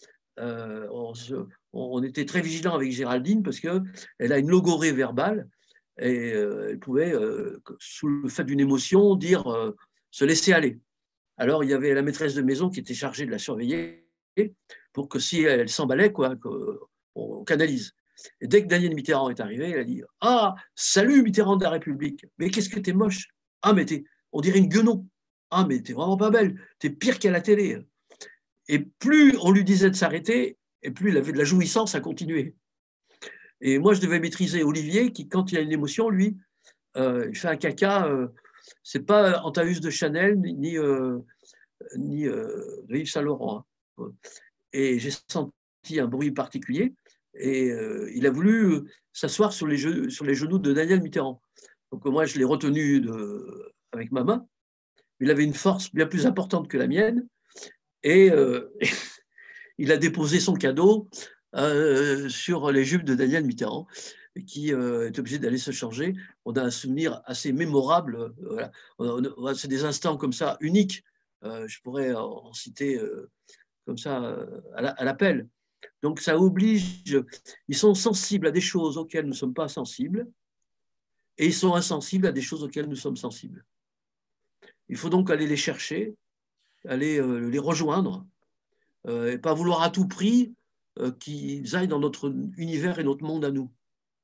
on était très vigilants avec Géraldine parce qu'elle a une logorrhée verbale, et elle pouvait, sous le fait d'une émotion, dire se laisser aller. Alors il y avait la maîtresse de maison qui était chargée de la surveiller pour que si elle s'emballait, qu'on canalise. Et dès que Daniel Mitterrand est arrivé, il a dit, ah, salut Mitterrand de la République, mais qu'est-ce que t'es moche. Ah, mais on dirait une guenon. Ah, mais t'es vraiment pas belle, t'es pire qu'à la télé. Et plus on lui disait de s'arrêter, et plus il avait de la jouissance à continuer. Et moi, je devais maîtriser Olivier, qui, quand il a une émotion, lui, il fait un caca. C'est pas Antaeus de Chanel, ni de Yves Saint Laurent. Hein. Et j'ai senti un bruit particulier. Et il a voulu s'asseoir sur les genoux de Daniel Mitterrand. Donc moi, je l'ai retenu avec ma main. Il avait une force bien plus importante que la mienne. Et il a déposé son cadeau sur les jupes de Daniel Mitterrand, qui est obligé d'aller se changer. On a un souvenir assez mémorable. Voilà. C'est des instants comme ça, uniques. Je pourrais en citer comme ça à l'appel. Donc ça oblige, ils sont sensibles à des choses auxquelles nous ne sommes pas sensibles, et ils sont insensibles à des choses auxquelles nous sommes sensibles. Il faut donc aller les chercher, aller les rejoindre, et pas vouloir à tout prix qu'ils aillent dans notre univers et notre monde à nous.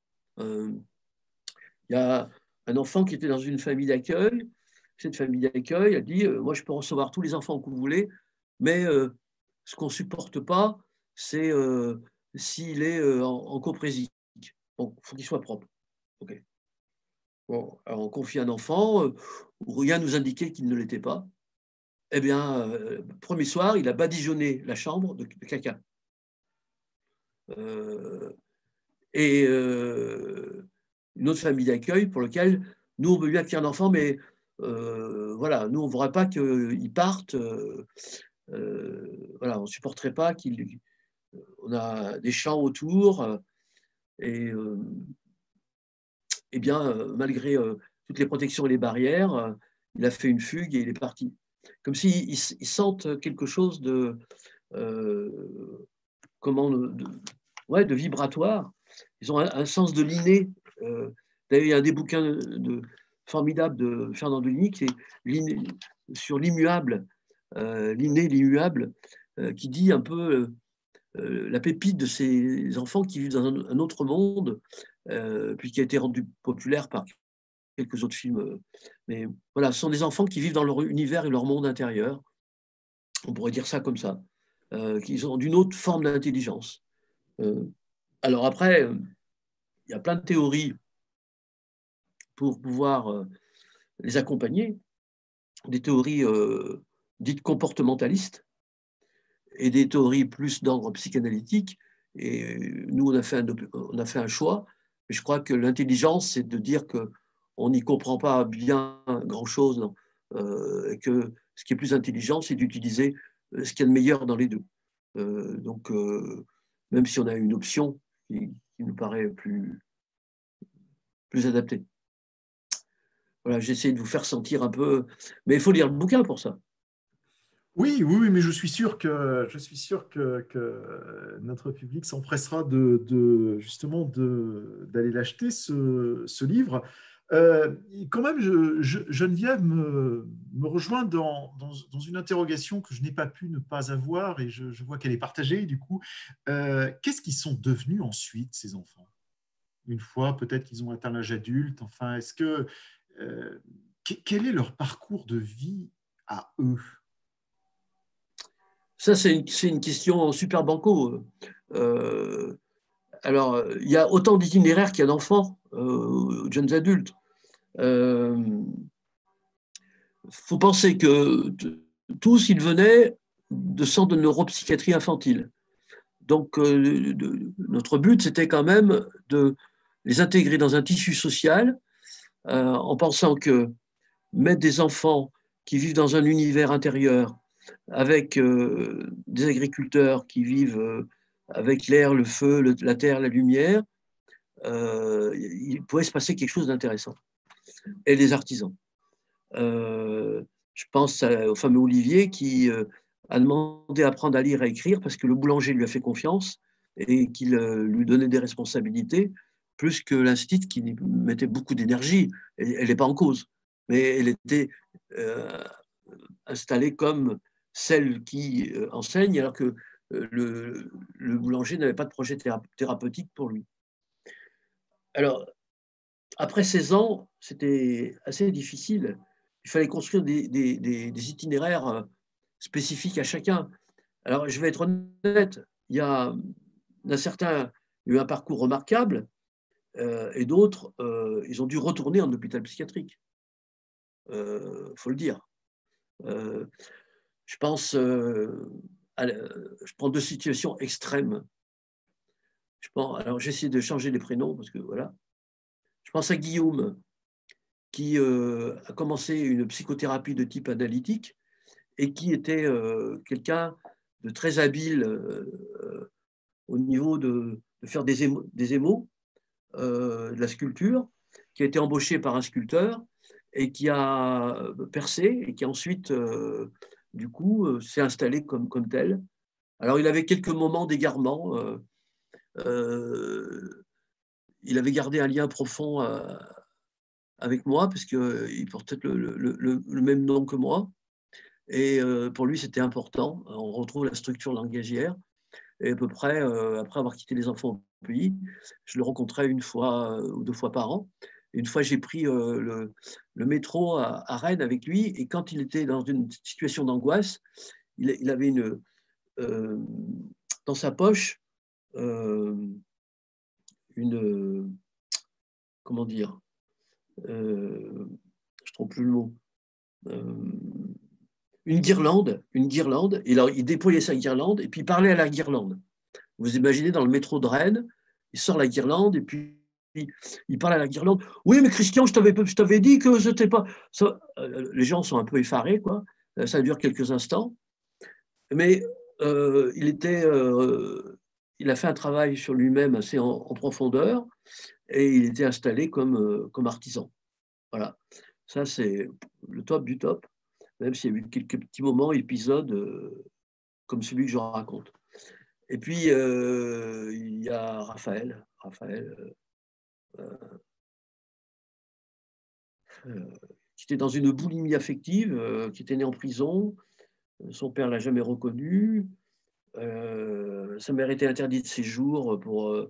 Il y a un enfant qui était dans une famille d'accueil. Cette famille d'accueil a dit moi, je peux recevoir tous les enfants que vous voulez, mais ce qu'on ne supporte pas, c'est s'il est en coprésie. Bon, il faut qu'il soit propre. Okay. Bon, alors on confie un enfant où rien nous indiquait qu'il ne l'était pas. Eh bien, premier soir, il a badigeonné la chambre de caca. Et une autre famille d'accueil pour laquelle nous, on veut bien qu'il y ait un enfant, mais voilà, nous, on ne voudrait pas qu'il parte. Voilà, on ne supporterait pas qu'il. On a des champs autour. Et eh bien, malgré toutes les protections et les barrières, il a fait une fugue et il est parti. Comme s'ils sentent quelque chose de de vibratoire. Ils ont un sens de l'inné. D'ailleurs, il y a des bouquins formidables de Fernand de Ligny qui est sur l'immuable, l'inné, l'immuable, qui dit un peu la pépite de ces enfants qui vivent dans un autre monde, puis qui a été rendu populaire par quelques autres films. Mais voilà, ce sont des enfants qui vivent dans leur univers et leur monde intérieur. On pourrait dire ça comme ça. Qui ont d'une autre forme d'intelligence. Alors après, il y a plein de théories pour pouvoir les accompagner, des théories dites comportementalistes et des théories plus d'ordre psychanalytique. Et nous, on a fait un choix. Mais je crois que l'intelligence, c'est de dire qu'on n'y comprend pas bien grand-chose, et que ce qui est plus intelligent, c'est d'utiliser ce qu'il y a de meilleur dans les deux. Donc, même si on a une option qui nous paraît plus adaptée. Voilà, j'essaie de vous faire sentir un peu, mais il faut lire le bouquin pour ça. Oui, oui, oui, mais je suis sûr que notre public s'empressera justement d'aller l'acheter, ce livre. Quand même, Geneviève me rejoint dans une interrogation que je n'ai pas pu ne pas avoir, et je vois qu'elle est partagée, du coup. Qu'est-ce qu'ils sont devenus ensuite, ces enfants? Une fois, peut-être qu'ils ont atteint l'âge adulte. Enfin, euh, quel est leur parcours de vie à eux? Ça, c'est une question super banco. Alors, il y a autant d'itinéraires qu'il y a d'enfants, de jeunes adultes. Il faut penser que tous, ils venaient de centres de neuropsychiatrie infantile. Donc, notre but, c'était quand même de les intégrer dans un tissu social en pensant que mettre des enfants qui vivent dans un univers intérieur avec des agriculteurs qui vivent avec l'air, le feu, la terre, la lumière, il pourrait se passer quelque chose d'intéressant. Et les artisans. Je pense au fameux Olivier qui a demandé à apprendre à lire et à écrire parce que le boulanger lui a fait confiance et qu'il lui donnait des responsabilités, plus que l'institut qui mettait beaucoup d'énergie. Elle n'est pas en cause, mais elle était installée comme celle qui enseigne, alors que le boulanger n'avait pas de projet thérapeutique pour lui. Alors, après 16 ans, c'était assez difficile. Il fallait construire des itinéraires spécifiques à chacun. Alors, je vais être honnête, il y a certains eu un parcours remarquable et d'autres, ils ont dû retourner en hôpital psychiatrique. Faut le dire. Je pense, je prends deux situations extrêmes. Alors j'essaie de changer les prénoms parce que voilà. Je pense à Guillaume qui a commencé une psychothérapie de type analytique et qui était quelqu'un de très habile au niveau de faire des émaux, de la sculpture, qui a été embauché par un sculpteur et qui a percé et qui ensuite, du coup, s'est installé comme tel. Alors, il avait quelques moments d'égarement. Il avait gardé un lien profond avec moi parce qu'il portait le même nom que moi. Et pour lui, c'était important. On retrouve la structure langagière. Et à peu près, après avoir quitté les enfants au pays, je le rencontrais une fois ou deux fois par an. Une fois, j'ai pris le métro à Rennes avec lui. Et quand il était dans une situation d'angoisse, il avait dans sa poche une, comment dire, je ne trouve plus le mot, une guirlande. Et alors, il déployait sa guirlande et puis il parlait à la guirlande. Vous imaginez, dans le métro de Rennes, il sort la guirlande et puis il parle à la guirlande. Oui, mais Christian, je t'avais dit que c'était pas. Ça, les gens sont un peu effarés, quoi. Ça dure quelques instants. Mais il a fait un travail sur lui-même assez en profondeur et il était installé comme artisan. Voilà. Ça, c'est le top du top, même s'il y a eu quelques petits moments, épisodes comme celui que je raconte. Et puis, il y a Raphaël qui était dans une boulimie affective, qui était né en prison. Son père ne l'a jamais reconnu. Sa mère était interdite de séjour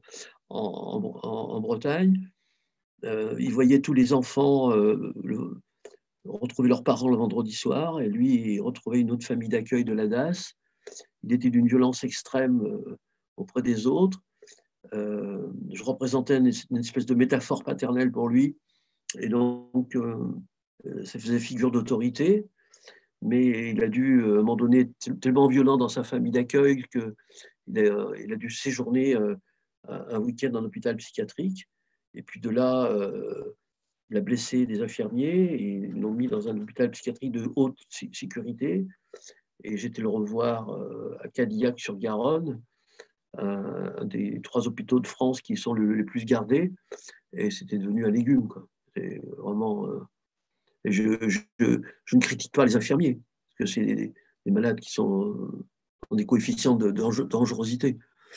en Bretagne. Il voyait tous les enfants retrouver leurs parents le vendredi soir, et lui, il retrouvait une autre famille d'accueil de la DAS. Il était d'une violence extrême auprès des autres. Je représentais une espèce de métaphore paternelle pour lui, et donc ça faisait figure d'autorité, mais il a dû, à un moment donné, tellement violent dans sa famille d'accueil qu'il a dû séjourner un week-end en hôpital psychiatrique, et puis de là, il a blessé des infirmiers, et ils l'ont mis dans un hôpital psychiatrique de haute sécurité, et j'étais le revoir à Cadillac-sur-Garonne, un des 3 hôpitaux de France qui sont les plus gardés, et c'était devenu un légume, quoi. C'est vraiment. Et je ne critique pas les infirmiers, parce que c'est des malades qui ont des coefficients de dangerosité.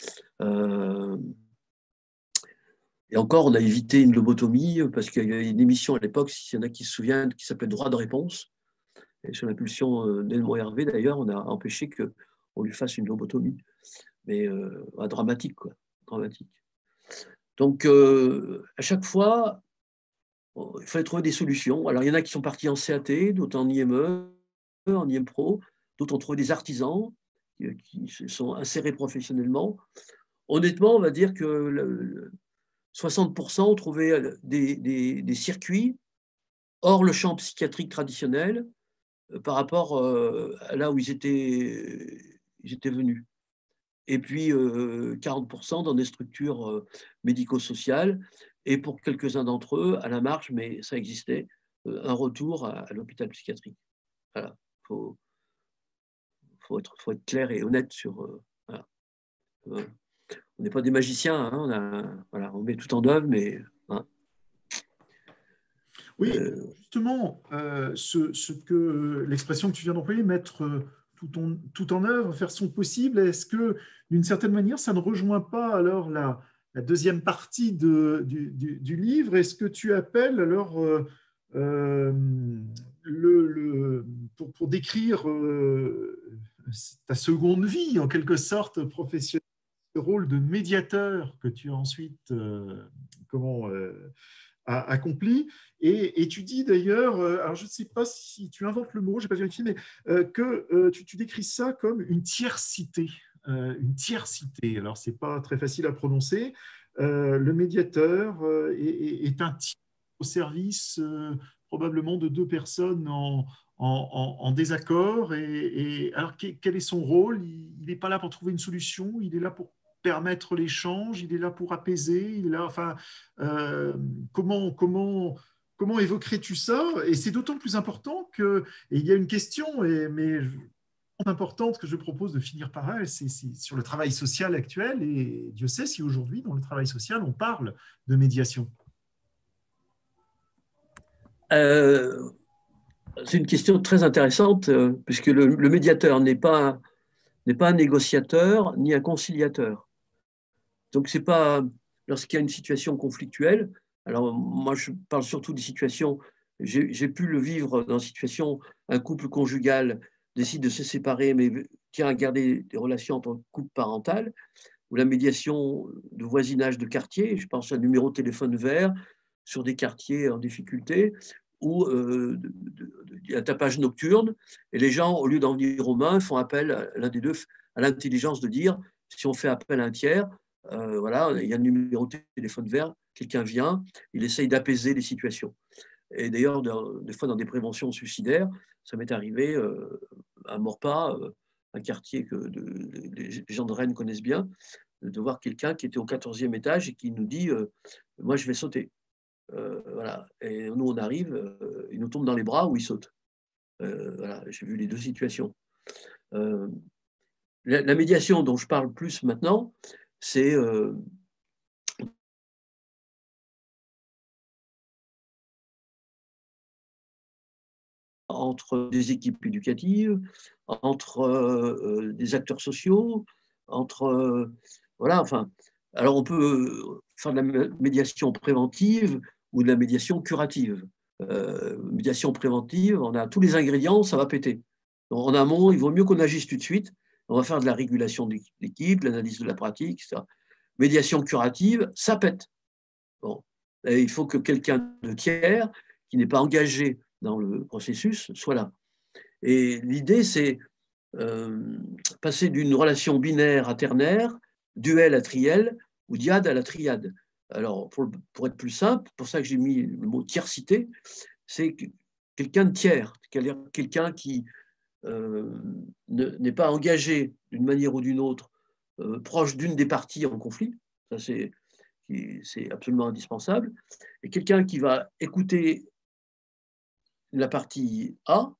Et encore, on a évité une lobotomie, parce qu'il y avait une émission à l'époque, s'il y en a qui se souviennent, qui s'appelait Droit de réponse. Et sur l'impulsion d'Edmond Hervé, d'ailleurs, on a empêché qu'on lui fasse une lobotomie. Mais dramatique, quoi. Dramatique. Donc, à chaque fois, il fallait trouver des solutions. Alors, il y en a qui sont partis en CAT, d'autres en IME, en IM Pro, d'autres ont trouvé des artisans qui se sont insérés professionnellement. Honnêtement, on va dire que 60% ont trouvé des circuits hors le champ psychiatrique traditionnel par rapport à là où ils étaient venus. Et puis 40% dans des structures médico-sociales, et pour quelques-uns d'entre eux, à la marge, mais ça existait, un retour à l'hôpital psychiatrique. Voilà, faut être clair et honnête sur. Voilà. On n'est pas des magiciens, hein, voilà, on met tout en œuvre, mais. Hein, oui, justement, ce que l'expression que tu viens d'employer, mettre tout en œuvre, faire son possible, est-ce que d'une certaine manière, ça ne rejoint pas alors la deuxième partie du livre? Est-ce que tu appelles alors pour décrire ta seconde vie, en quelque sorte, professionnelle, ce rôle de médiateur que tu as ensuite accompli. Et tu dis d'ailleurs, alors je ne sais pas si tu inventes le mot, je n'ai pas vérifié, mais que tu décris ça comme une tiercité. une tiercité. Alors, ce n'est pas très facile à prononcer. Le médiateur est un tiers au service probablement de deux personnes en désaccord. Alors, quel est son rôle? Il n'est pas là pour trouver une solution, il est là pour permettre l'échange, il est là pour apaiser, il est là, enfin, euh, comment évoquerais-tu ça? Et c'est d'autant plus important que, et il y a une question, mais importante que je propose de finir par elle, c'est sur le travail social actuel, et Dieu sait si aujourd'hui, dans le travail social, on parle de médiation. C'est une question très intéressante, puisque le médiateur n'est pas un négociateur ni un conciliateur. Donc, c'est pas lorsqu'il y a une situation conflictuelle. Alors, moi, je parle surtout des situations. J'ai pu le vivre dans une situation, un couple conjugal décide de se séparer, mais tient à garder des relations en tant que couple parental, ou la médiation de voisinage de quartier. Je pense à un numéro de téléphone vert sur des quartiers en difficulté, ou un tapage nocturne. Et les gens, au lieu d'en venir aux mains, font appel à l'un des deux, à l'intelligence de dire, si on fait appel à un tiers, voilà, il y a un numéro de téléphone vert, quelqu'un vient, il essaye d'apaiser les situations. Et d'ailleurs, des fois, dans des préventions suicidaires, ça m'est arrivé à Maurepas, un quartier que les gens de Rennes connaissent bien, de voir quelqu'un qui était au 14e étage et qui nous dit moi, je vais sauter. Voilà. Et nous, on arrive, il nous tombe dans les bras ou il saute. Voilà. J'ai vu les deux situations. La médiation dont je parle plus maintenant, c'est entre des équipes éducatives, entre des acteurs sociaux, entre voilà, enfin, alors on peut faire de la médiation préventive ou de la médiation curative. Médiation préventive, on a tous les ingrédients, ça va péter. Donc, en amont, il vaut mieux qu'on agisse tout de suite. On va faire de la régulation de l'équipe, l'analyse de la pratique, etc. Médiation curative, ça pète. Bon. Et il faut que quelqu'un de tiers, qui n'est pas engagé dans le processus, soit là. Et l'idée, c'est passer d'une relation binaire à ternaire, duel à triel, ou diade à la triade. Alors, pour être plus simple, pour ça que j'ai mis le mot tiercité, c'est quelqu'un de tiers, quelqu'un qui n'est pas engagé d'une manière ou d'une autre, proche d'une des parties en conflit. Ça, c'est absolument indispensable. Et quelqu'un qui va écouter la partie A,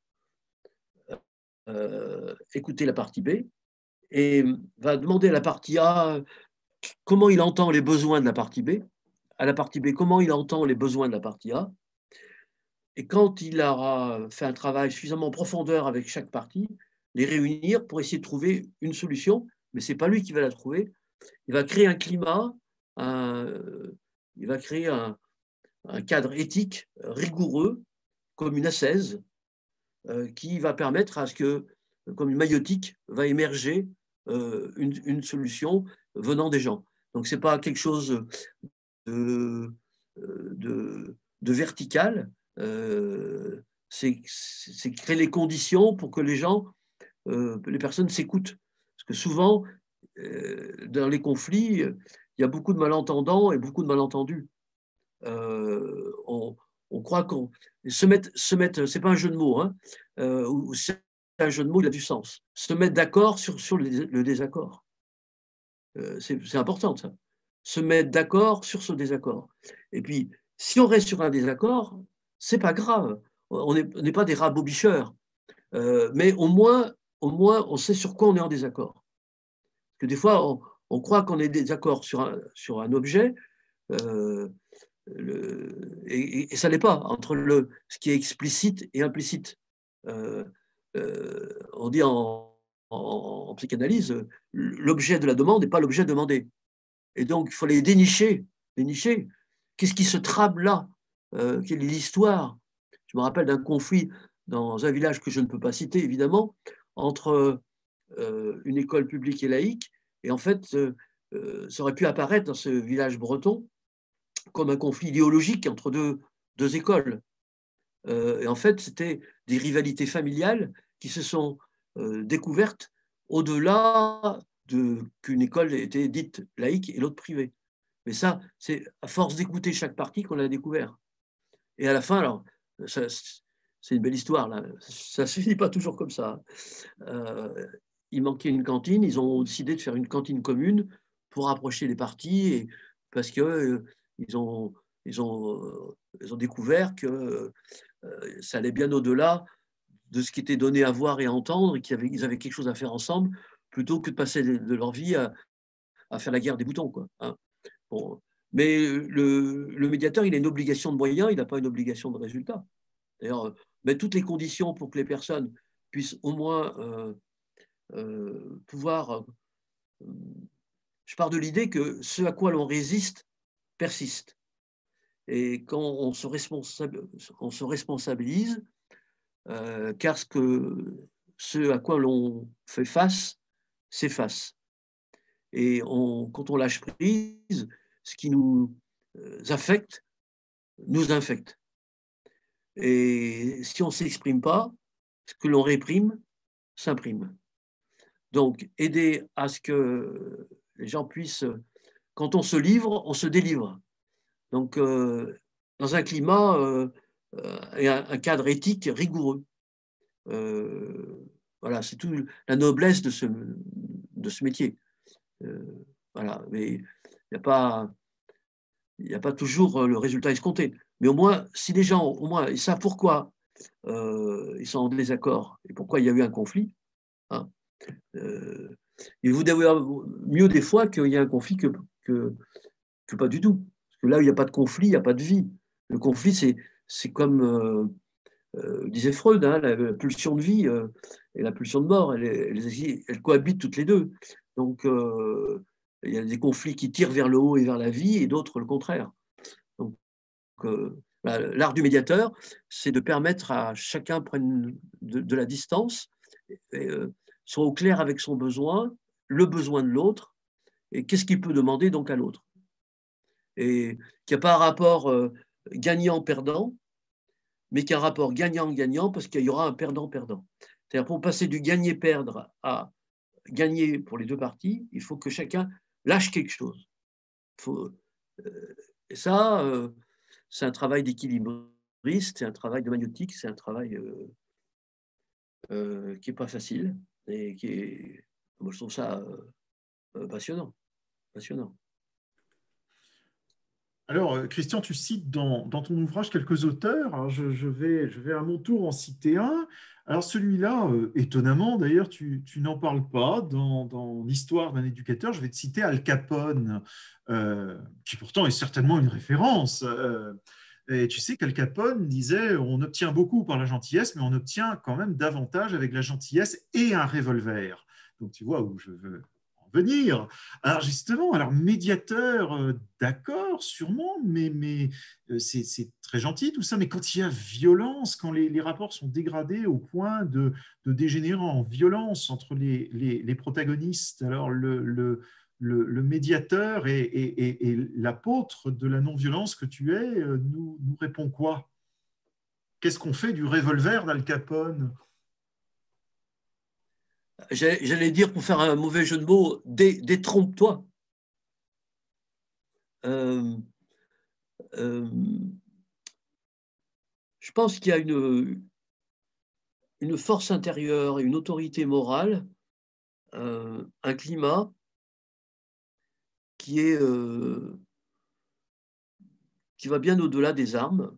écouter la partie B, et va demander à la partie A comment il entend les besoins de la partie B, à la partie B comment il entend les besoins de la partie A, et quand il aura fait un travail suffisamment en profondeur avec chaque partie, les réunir pour essayer de trouver une solution, mais ce n'est pas lui qui va la trouver. Il va créer un climat, il va créer un cadre éthique rigoureux, comme une ascèse, qui va permettre à ce que, comme une maïotique, va émerger une solution venant des gens. Donc, ce n'est pas quelque chose de, de vertical, c'est créer les conditions pour que les gens, les personnes s'écoutent. Parce que souvent, dans les conflits, il y a beaucoup de malentendants et beaucoup de malentendus. On croit qu'on se mettre, c'est pas un jeu de mots, hein, ou c'est un jeu de mots, il a du sens. Se mettre d'accord sur le désaccord. C'est important, ça. Se mettre d'accord sur ce désaccord. Et puis, si on reste sur un désaccord, c'est pas grave. On n'est pas des rabobicheurs. Mais au moins, on sait sur quoi on est en désaccord. Parce que des fois, on croit qu'on est désaccord sur un objet, et ça n'est pas, entre ce qui est explicite et implicite. On dit en psychanalyse, l'objet de la demande n'est pas l'objet demandé. Et donc, il faut les dénicher. Qu'est-ce qui se trame là? Quelle est l'histoire? Je me rappelle d'un conflit dans un village que je ne peux pas citer, évidemment, entre une école publique et laïque. Et en fait, ça aurait pu apparaître dans ce village breton comme un conflit idéologique entre deux écoles. Et en fait, c'était des rivalités familiales qui se sont découvertes au-delà qu'une école était dite laïque et l'autre privée. Mais ça, c'est à force d'écouter chaque partie qu'on l'a découvert. Et à la fin, alors, c'est une belle histoire, là. Ça ne se finit pas toujours comme ça. Il manquait une cantine, ils ont décidé de faire une cantine commune pour rapprocher les parties, et, parce que ils ont découvert que ça allait bien au-delà de ce qui était donné à voir et à entendre, et qu'ils avaient quelque chose à faire ensemble, plutôt que de passer de leur vie à faire la guerre des boutons, quoi, hein. Bon. Mais le médiateur, il a une obligation de moyens, il n'a pas une obligation de résultat. D'ailleurs, mettre toutes les conditions pour que les personnes puissent au moins pouvoir... je pars de l'idée que ce à quoi l'on résiste persiste. Et quand on se responsabilise, car ce à quoi l'on fait face s'efface. Et quand on lâche prise, ce qui nous affecte nous infecte. Et si on ne s'exprime pas, ce que l'on réprime s'imprime. Donc, aider à ce que les gens puissent, quand on se livre, on se délivre. Donc, dans un climat et un cadre éthique rigoureux. Voilà, c'est toute la noblesse de ce métier. Voilà, mais il n'y a pas toujours le résultat escompté. Mais au moins, si les gens, au moins, ils savent pourquoi ils sont en désaccord et pourquoi il y a eu un conflit, hein, il vous devez mieux des fois qu'il y ait un conflit que pas du tout. Parce que là où il n'y a pas de conflit, il n'y a pas de vie. Le conflit, c'est comme disait Freud, hein, la pulsion de vie et la pulsion de mort, elles cohabitent toutes les deux. Donc, il y a des conflits qui tirent vers le haut et vers la vie, et d'autres le contraire. Donc, l'art du médiateur, c'est de permettre à chacun prenne de la distance, et, soit au clair avec son besoin, le besoin de l'autre, et qu'est-ce qu'il peut demander donc à l'autre. Et qu'il n'y a pas un rapport gagnant-perdant, mais qu'il y a un rapport gagnant-gagnant parce qu'il y aura un perdant-perdant. C'est-à-dire pour passer du gagner-perdre à gagner pour les deux parties, il faut que chacun lâche quelque chose. Et ça, c'est un travail d'équilibriste, c'est un travail de magnétique, c'est un travail qui n'est pas facile et moi je trouve ça passionnant. Passionnant. Alors, Christian, tu cites dans ton ouvrage quelques auteurs. Alors, je vais à mon tour en citer un. Alors, celui-là, étonnamment, d'ailleurs, tu n'en parles pas dans l'histoire d'un éducateur. Je vais te citer Al Capone, qui pourtant est certainement une référence. Et tu sais qu'Al Capone disait, on obtient beaucoup par la gentillesse, mais on obtient quand même davantage avec la gentillesse et un revolver. Donc, tu vois où je veux venir. Alors justement, alors médiateur, d'accord, sûrement, mais c'est très gentil tout ça, mais quand il y a violence, quand les rapports sont dégradés au point de dégénérer en violence entre les protagonistes, alors le médiateur et l'apôtre de la non-violence que tu es nous répond quoi? Qu'est-ce qu'on fait du revolver d'Al Capone? J'allais dire, pour faire un mauvais jeu de mots, détrompe-toi. Euh, euh, je pense qu'il y a une force intérieure et une autorité morale, un climat qui va bien au-delà des armes.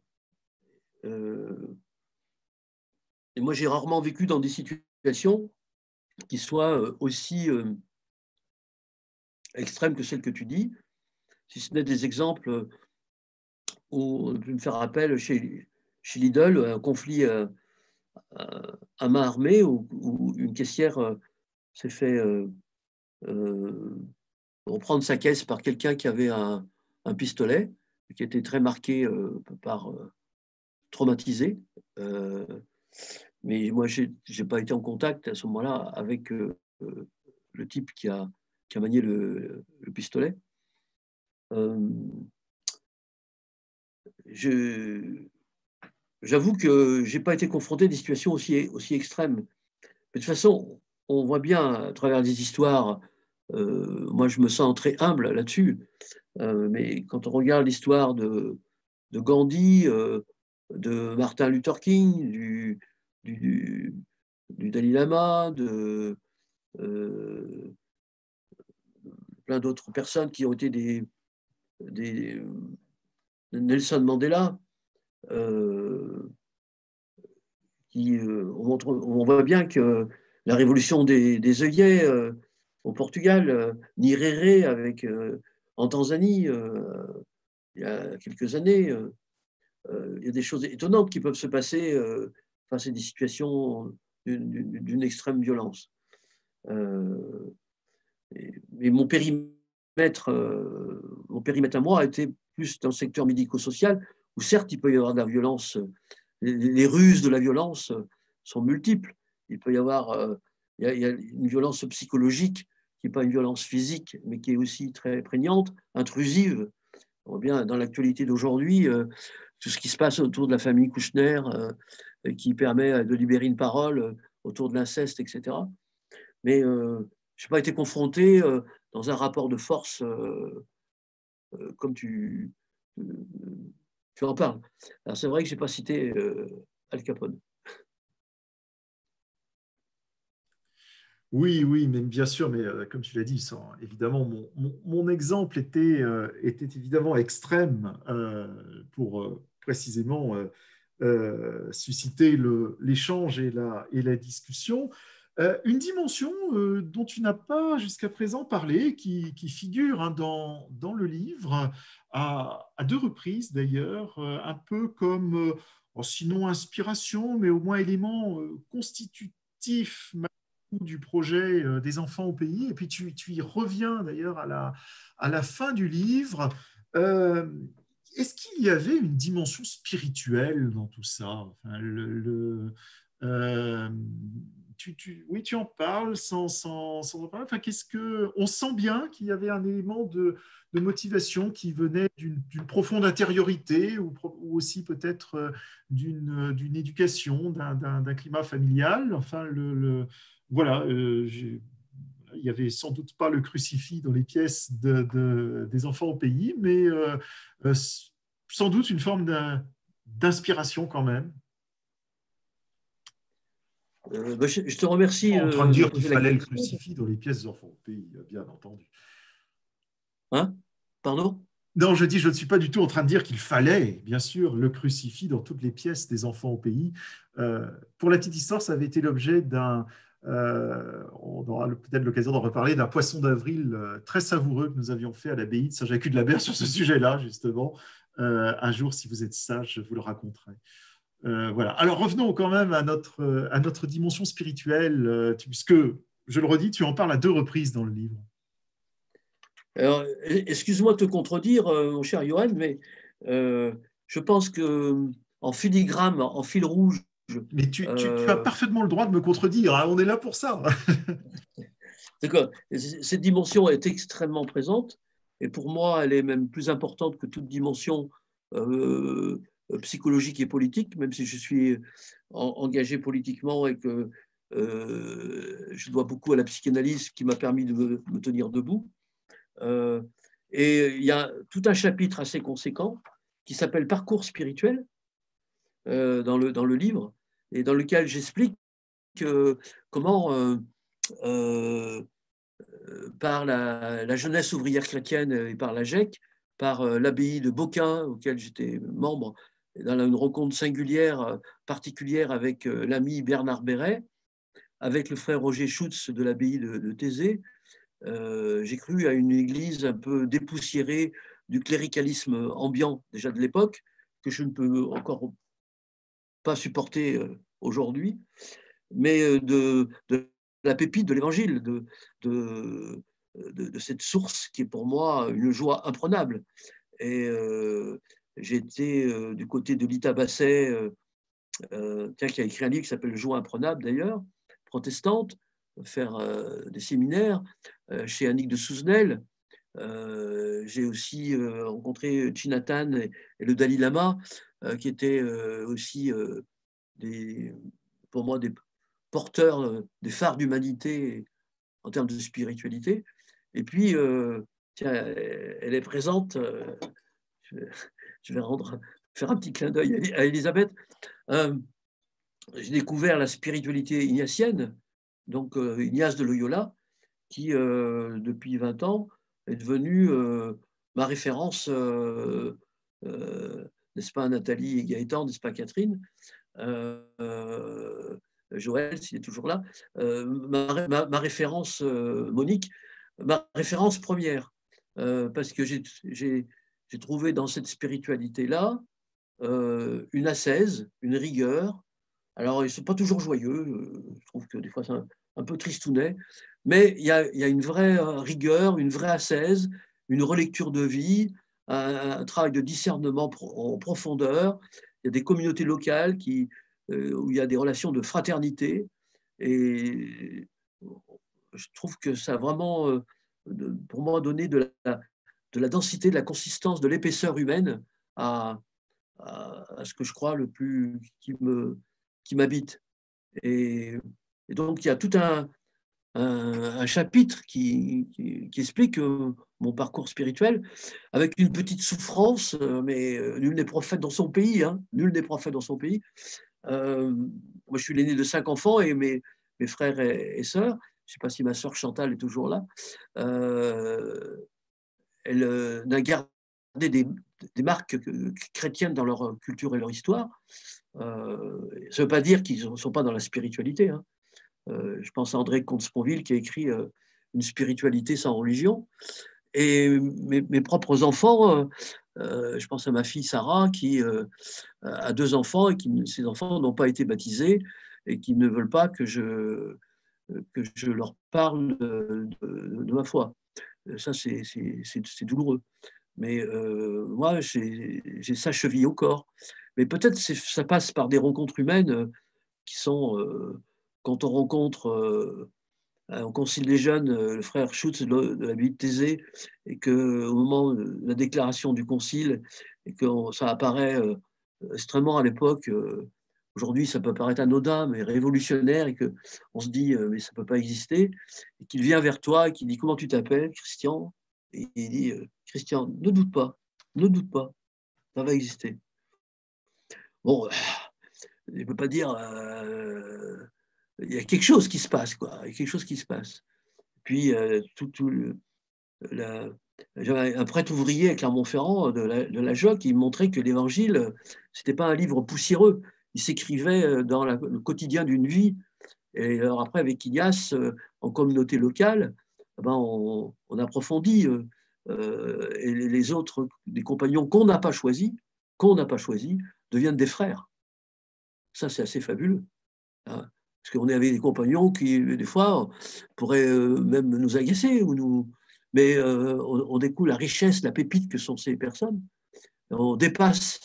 Et moi, j'ai rarement vécu dans des situations qui soient aussi extrêmes que celles que tu dis, si ce n'est des exemples où on peut me faire appel chez Lidl, un conflit à main armée où une caissière s'est fait reprendre sa caisse par quelqu'un qui avait un pistolet, qui était très marqué par traumatisé. Mais moi, je n'ai pas été en contact à ce moment-là avec le type qui a manié le pistolet. J'avoue que je n'ai pas été confronté à des situations aussi extrêmes. Mais de toute façon, on voit bien à travers des histoires moi, je me sens très humble là-dessus. Mais quand on regarde l'histoire de Gandhi, de Martin Luther King, du, du Dalai Lama, euh, plein d'autres personnes qui ont été des Nelson Mandela, on voit bien que la révolution des œillets au Portugal, Nyerere en Tanzanie, il y a quelques années, il y a des choses étonnantes qui peuvent se passer face à des situations d'une extrême violence. Mais mon périmètre à moi a été plus dans le secteur médico-social, où certes, il peut y avoir de la violence, les ruses de la violence sont multiples. Il peut y avoir il y a une violence psychologique qui n'est pas une violence physique, mais qui est aussi très prégnante, intrusive. On voit bien dans l'actualité d'aujourd'hui, tout ce qui se passe autour de la famille Kouchner, qui permet de libérer une parole autour de l'inceste, etc. Mais je n'ai pas été confronté dans un rapport de force comme tu en parles. Alors c'est vrai que je n'ai pas cité Al Capone. Oui, oui, mais bien sûr, mais comme tu l'as dit, évidemment, mon exemple était évidemment extrême pour précisément susciter l'échange et la discussion. Une dimension dont tu n'as pas jusqu'à présent parlé, qui figure hein, dans le livre, à deux reprises d'ailleurs, un peu comme, sinon inspiration, mais au moins élément constitutif du projet des enfants au pays, et puis tu y reviens d'ailleurs à la fin du livre. Euh, Est-ce qu'il y avait une dimension spirituelle dans tout ça? Enfin, euh, oui, tu en parles sans en parler. Enfin, on sent bien qu'il y avait un élément de motivation qui venait d'une profonde intériorité ou aussi peut-être d'une éducation, d'un climat familial. Enfin, voilà, il n'y avait sans doute pas le crucifix dans les pièces des enfants au pays, mais euh, sans doute une forme d'inspiration quand même. Je te remercie En train de de me dire qu'il poser la fallait le question. crucifix dans les pièces des enfants au pays, bien entendu. Hein? Pardon? Non, je ne suis pas du tout en train de dire qu'il fallait, bien sûr, le crucifix dans toutes les pièces des enfants au pays. Pour la petite histoire, ça avait été l'objet on aura peut-être l'occasion d'en reparler, d'un poisson d'avril très savoureux que nous avions fait à l'abbaye de Saint-Jacques-de-la-Berre sur ce sujet-là, justement. Un jour, si vous êtes sage, je vous le raconterai. Voilà. Alors revenons quand même à notre dimension spirituelle, puisque, je le redis, tu en parles à deux reprises dans le livre. Alors, excuse-moi de te contredire, mon cher Johan, mais je pense que en filigrane, en fil rouge, Mais tu as euh, parfaitement le droit de me contredire, hein, on est là pour ça. cette dimension est extrêmement présente, et pour moi, elle est même plus importante que toute dimension euh, psychologique et politique, même si je suis engagé politiquement et que je dois beaucoup à la psychanalyse qui m'a permis de me tenir debout. Euh, et il y a tout un chapitre assez conséquent qui s'appelle Parcours spirituel dans le livre, et dans lequel j'explique comment, euh, par la jeunesse ouvrière chrétienne et par la GEC, par l'abbaye de Beaucain, auquel j'étais membre, dans une rencontre singulière, particulière avec l'ami Bernard Béret, avec le frère Roger Schutz de l'abbaye de Thésée, j'ai cru à une église un peu dépoussiérée du cléricalisme ambiant déjà de l'époque, que je ne peux encore pas supporter aujourd'hui, mais de la pépite de l'évangile, de cette source qui est pour moi une joie imprenable. Et j'ai été du côté de Lita Basset, qui a écrit un livre qui s'appelle Joie imprenable d'ailleurs, protestante, faire des séminaires chez Annick de Souzenel. J'ai aussi rencontré Chinatan et le Dalai Lama, qui étaient aussi des, pour moi des porteurs, des phares d'humanité en termes de spiritualité. Et puis, tiens, elle est présente. Je vais faire un petit clin d'œil à Elisabeth. J'ai découvert la spiritualité ignatienne, donc Ignace de Loyola, qui, depuis 20 ans, est devenue ma référence, n'est-ce pas Nathalie et Gaëtan, n'est-ce pas Catherine, Joël, s'il est toujours là, ma référence, Monique, ma référence première, parce que j'ai trouvé dans cette spiritualité-là une ascèse, une rigueur. Alors, ils ne sont pas toujours joyeux, je trouve que des fois c'est un peu tristounet, mais il y a une vraie rigueur, une vraie ascèse, une relecture de vie, un travail de discernement en profondeur. Il y a des communautés locales où il y a des relations de fraternité, et je trouve que ça a vraiment, pour moi, donné de la densité, de la consistance, de l'épaisseur humaine à, à ce que je crois le plus qui m'habite. Et, et donc, il y a tout un chapitre qui explique mon parcours spirituel avec une petite souffrance, mais nul n'est prophète dans son pays. Hein, nul n'est prophète dans son pays. Moi, je suis l'aîné de 5 enfants et mes frères et sœurs. Je ne sais pas si ma sœur Chantal est toujours là. Elle n'a gardé des marques chrétiennes dans leur culture et leur histoire. Ça ne veut pas dire qu'ils ne sont pas dans la spiritualité. Hein. Je pense à André Comte-Sponville qui a écrit Une spiritualité sans religion. Et mes propres enfants, je pense à ma fille Sarah qui a 2 enfants et ces enfants n'ont pas été baptisés et qui ne veulent pas que je leur parle de ma foi. Ça, c'est douloureux. Mais moi, j'ai ça chevillé au corps. Mais peut-être ça passe par des rencontres humaines qui sont, quand on rencontre au Concile des Jeunes le frère Schutz de l'abbaye de Thésée, et qu'au moment de la déclaration du Concile, et que ça apparaît extrêmement à l'époque, aujourd'hui ça peut paraître anodin, mais révolutionnaire, et qu'on se dit, mais ça ne peut pas exister, et qu'il vient vers toi et qu'il dit, comment tu t'appelles, Christian? Et il dit, Christian, ne doute pas, ça va exister. Bon, je ne peux pas dire, il y a quelque chose qui se passe, quoi. Il y a quelque chose qui se passe. Puis, j'avais un prêtre ouvrier à Clermont-Ferrand de la JOC qui montrait que l'Évangile, ce n'était pas un livre poussiéreux. Il s'écrivait dans le quotidien d'une vie. Et alors après, avec Ignace, en communauté locale, ben on approfondit. Et les autres, des compagnons qu'on n'a pas choisis, deviennent des frères. Ça, c'est assez fabuleux. Hein. Parce qu'on avait des compagnons qui, des fois, pourraient même nous agacer. Mais on découvre la richesse, la pépite que sont ces personnes. On dépasse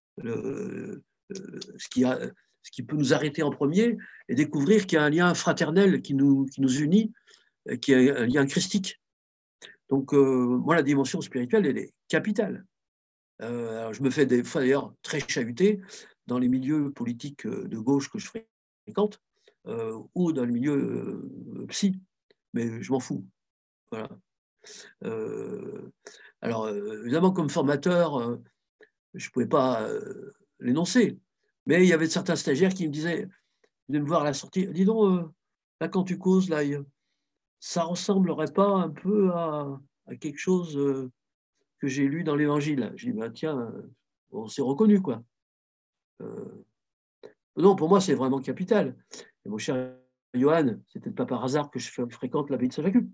ce qui peut nous arrêter en premier et découvrir qu'il y a un lien fraternel qui nous unit, qui est un lien christique. Donc, moi, la dimension spirituelle, elle est capitale. Alors je me fais des fois, d'ailleurs, très chahuter dans les milieux politiques de gauche que je fréquente, ou dans le milieu psy, mais je m'en fous. Voilà. Alors, évidemment, comme formateur, je ne pouvais pas l'énoncer, mais il y avait certains stagiaires qui me disaient, ils venaient me voir à la sortie, dis donc, là, quand tu causes, là, ça ne ressemblerait pas un peu à quelque chose que j'ai lu dans l'Évangile. Je dis, bah, tiens, on s'est reconnu, quoi. Non, pour moi, c'est vraiment capital. Et mon cher Johan, c'est peut-être pas par hasard que je fréquente l'abbaye de Saint-Jacques.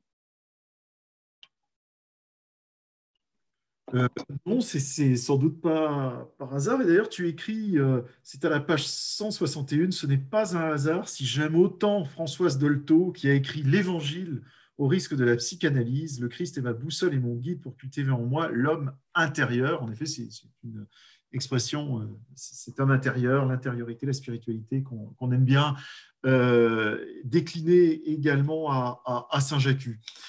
Non, c'est sans doute pas par hasard. Et d'ailleurs, tu écris, c'est à la page 161, ce n'est pas un hasard si j'aime autant Françoise Dolto, qui a écrit l'Évangile au risque de la psychanalyse. Le Christ est ma boussole et mon guide pour cultiver en moi l'homme intérieur. En effet, c'est une expression, c'est un intérieur, l'intériorité, la spiritualité qu'on aime bien décliner également à Saint-Jacques.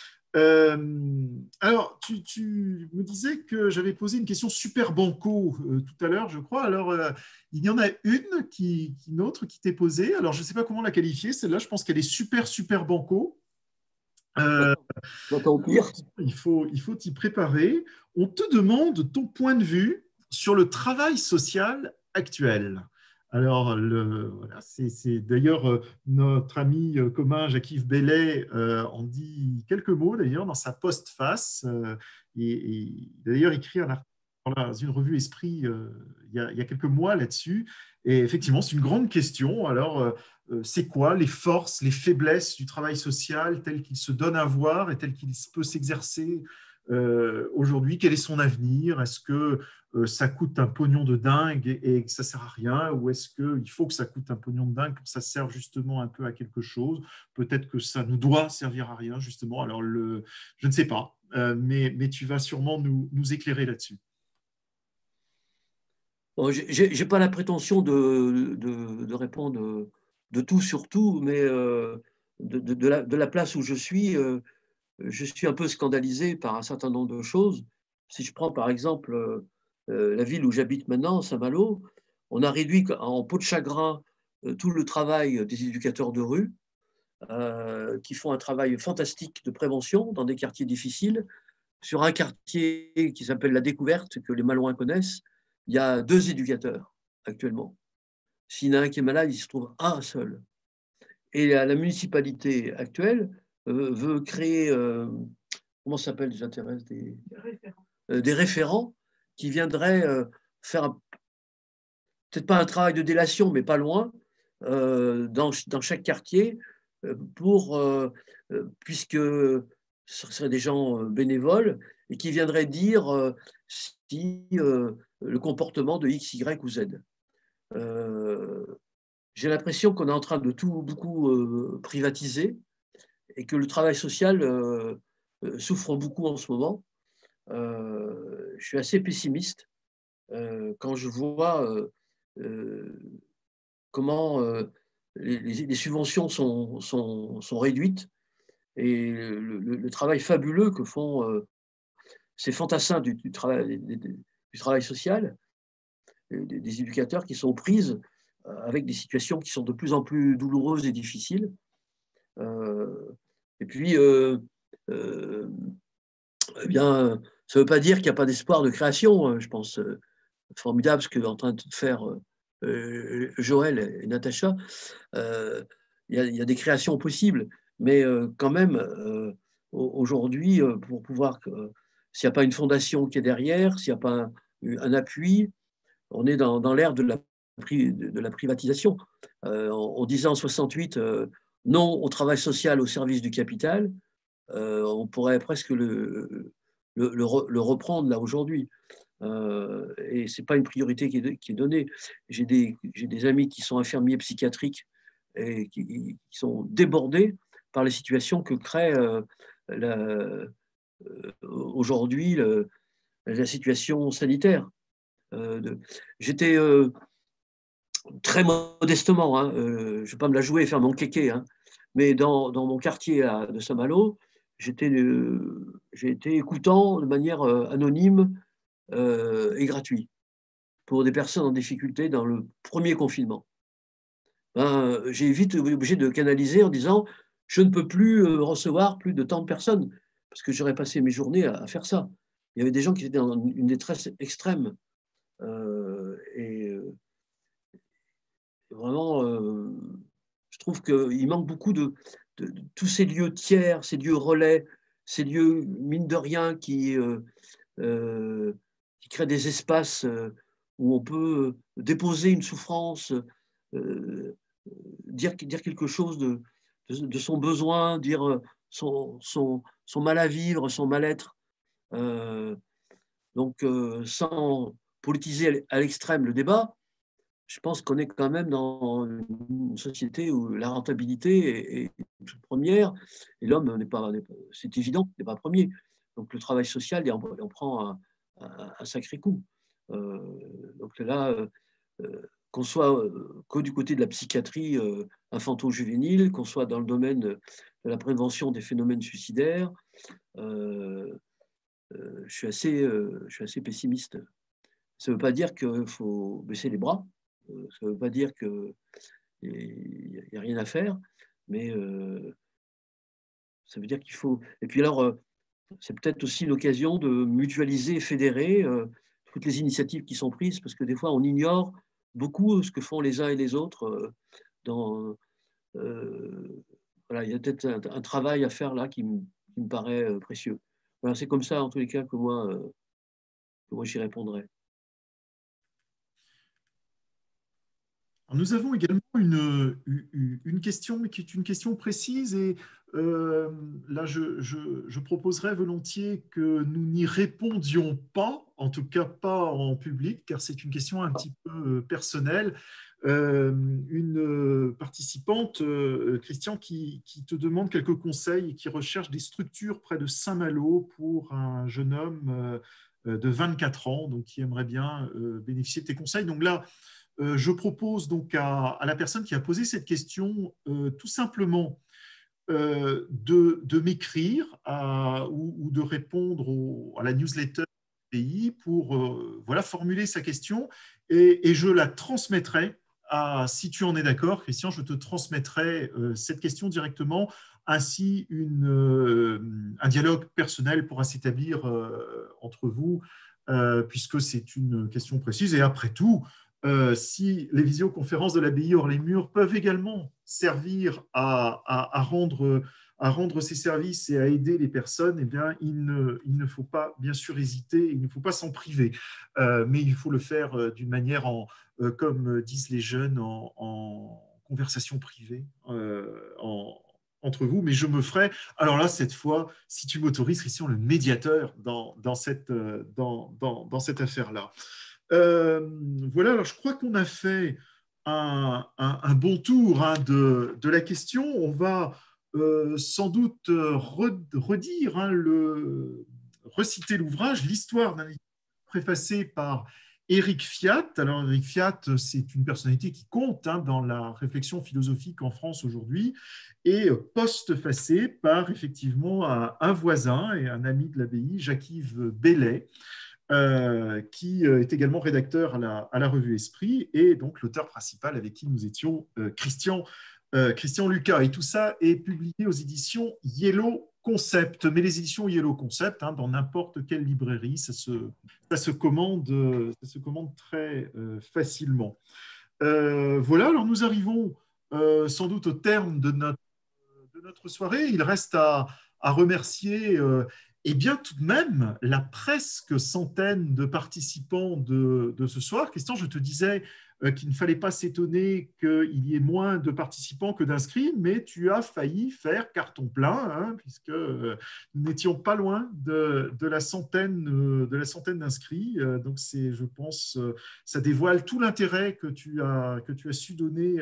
Alors, tu me disais que j'avais posé une question super banco tout à l'heure, je crois. Alors, il y en a une autre qui t'est posée. Alors, je ne sais pas comment la qualifier. Celle-là, je pense qu'elle est super, super banco. Euh, J'entends pire. il faut t'y préparer. On te demande ton point de vue sur le travail social actuel. Alors, voilà, c'est d'ailleurs notre ami commun Jacques-Yves Bellet en dit quelques mots d'ailleurs dans sa postface. Et il a d'ailleurs écrit un article dans une revue Esprit il y a quelques mois là-dessus. Et effectivement, c'est une grande question. Alors, c'est quoi les forces, les faiblesses du travail social tel qu'il se donne à voir et tel qu'il peut s'exercer aujourd'hui? Quel est son avenir? Est-ce que ça coûte un pognon de dingue et que ça sert à rien? Ou est-ce qu'il faut que ça coûte un pognon de dingue pour que ça serve justement un peu à quelque chose? Peut-être que ça nous doit servir à rien, justement. Alors, je ne sais pas, mais tu vas sûrement nous éclairer là-dessus. Bon, j'ai pas la prétention de répondre de tout sur tout, mais de la place où je suis un peu scandalisé par un certain nombre de choses. Si je prends par exemple la ville où j'habite maintenant, Saint-Malo, on a réduit en peau de chagrin tout le travail des éducateurs de rue, qui font un travail fantastique de prévention dans des quartiers difficiles. Sur un quartier qui s'appelle La Découverte, que les Malouins connaissent, il y a 2 éducateurs actuellement. S'il y en a un qui est malade, il se trouve un seul. Et la municipalité actuelle veut créer, comment ça s'appelle, j'intéresse des référents qui viendraient faire peut-être pas un travail de délation, mais pas loin, dans chaque quartier, pour, puisque ce seraient des gens bénévoles et qui viendraient dire si le comportement de X, Y ou Z. Euh, j'ai l'impression qu'on est en train de tout beaucoup privatiser et que le travail social souffre beaucoup en ce moment. Je suis assez pessimiste quand je vois euh, comment les subventions sont réduites et le travail fabuleux que font ces fantassins du travail social, des éducateurs qui sont aux prises avec des situations qui sont de plus en plus douloureuses et difficiles. Euh, et puis, euh, eh bien, ça ne veut pas dire qu'il n'y a pas d'espoir de création. Je pense formidable ce que est en train de faire Joël et Natacha. Il y a des créations possibles, mais quand même, aujourd'hui, pour pouvoir, s'il n'y a pas une fondation qui est derrière, s'il n'y a pas un appui, on est dans l'ère de la privatisation. On disait en 68, non au travail social au service du capital. On pourrait presque le reprendre là aujourd'hui. Et ce n'est pas une priorité qui est donnée. J'ai des amis qui sont infirmiers psychiatriques et qui sont débordés par les situations que crée aujourd'hui la situation sanitaire. J'étais très modestement, hein, je ne vais pas me la jouer et faire mon kéké, hein, mais dans mon quartier de Saint-Malo, j'ai été écoutant de manière anonyme et gratuite pour des personnes en difficulté dans le premier confinement. Ben, j'ai vite été obligé de canaliser en disant je ne peux plus recevoir plus de tant de personnes parce que j'aurais passé mes journées à faire ça. Il y avait des gens qui étaient dans une détresse extrême. Et vraiment, je trouve qu'il manque beaucoup de tous ces lieux tiers, ces lieux relais, ces lieux, mine de rien, qui créent des espaces où on peut déposer une souffrance, euh, dire quelque chose de son besoin, dire son mal à vivre, son mal-être. Euh, donc, sans politiser à l'extrême le débat, je pense qu'on est quand même dans une société où la rentabilité est première et l'homme c'est évident, n'est pas premier. Donc le travail social, on prend un sacré coup. Donc là, qu'on soit que du côté de la psychiatrie infanto-juvénile, qu'on soit dans le domaine de la prévention des phénomènes suicidaires, euh, je suis assez pessimiste. Ça ne veut pas dire qu'il faut baisser les bras, ça ne veut pas dire qu'il n'y a rien à faire, mais Ça veut dire qu'il faut. Et puis alors, c'est peut-être aussi l'occasion de mutualiser et fédérer toutes les initiatives qui sont prises, parce que des fois, on ignore beaucoup ce que font les uns et les autres dans. Voilà, il y a peut-être un travail à faire là qui me paraît précieux. Voilà, c'est comme ça, en tous les cas, que moi j'y répondrai. Alors, nous avons également une question, mais qui est une question précise. Et là, je proposerais volontier que nous n'y répondions pas, en tout cas pas en public, car c'est une question un petit peu personnelle. Une participante, Christian, qui te demande quelques conseils et qui recherche des structures près de Saint-Malo pour un jeune homme de 24 ans, donc qui aimerait bien bénéficier de tes conseils. Donc là, je propose donc à la personne qui a posé cette question tout simplement de m'écrire ou de répondre à la newsletter du pays pour voilà, formuler sa question et je la transmettrai si tu en es d'accord, Christian, je te transmettrai cette question directement ainsi un dialogue personnel pourra s'établir entre vous puisque c'est une question précise et après tout, si les visioconférences de l'abbaye Hors-les-Murs peuvent également servir à rendre ces services et à aider les personnes, eh bien, il ne faut pas, bien sûr, hésiter, il ne faut pas s'en priver. Mais il faut le faire d'une manière, comme disent les jeunes, en conversation privée, entre vous. Mais je me ferai, alors là, cette fois, si tu m'autorises, Christian, le médiateur dans cette affaire-là. Voilà, alors je crois qu'on a fait un bon tour de la question. On va sans doute redire, reciter l'ouvrage, l'histoire d'un livre préfacé par Éric Fiat. Alors, Éric Fiat, c'est une personnalité qui compte dans la réflexion philosophique en France aujourd'hui, et postfacé par effectivement un voisin et un ami de l'abbaye, Jacques-Yves Bellet, qui est également rédacteur à la revue Esprit, et donc l'auteur principal avec qui nous étions, Christian Lucas. Et tout ça est publié aux éditions Yellow Concept. Mais les éditions Yellow Concept, dans n'importe quelle librairie, ça se commande très facilement. Voilà, alors nous arrivons sans doute au terme de notre soirée. Il reste à remercier eh bien, tout de même la presque centaine de participants de ce soir. Christian, je te disais qu'il ne fallait pas s'étonner qu'il y ait moins de participants que d'inscrits, mais tu as failli faire carton plein, puisque nous n'étions pas loin de la centaine d'inscrits. Donc, je pense, ça dévoile tout l'intérêt que tu as su donner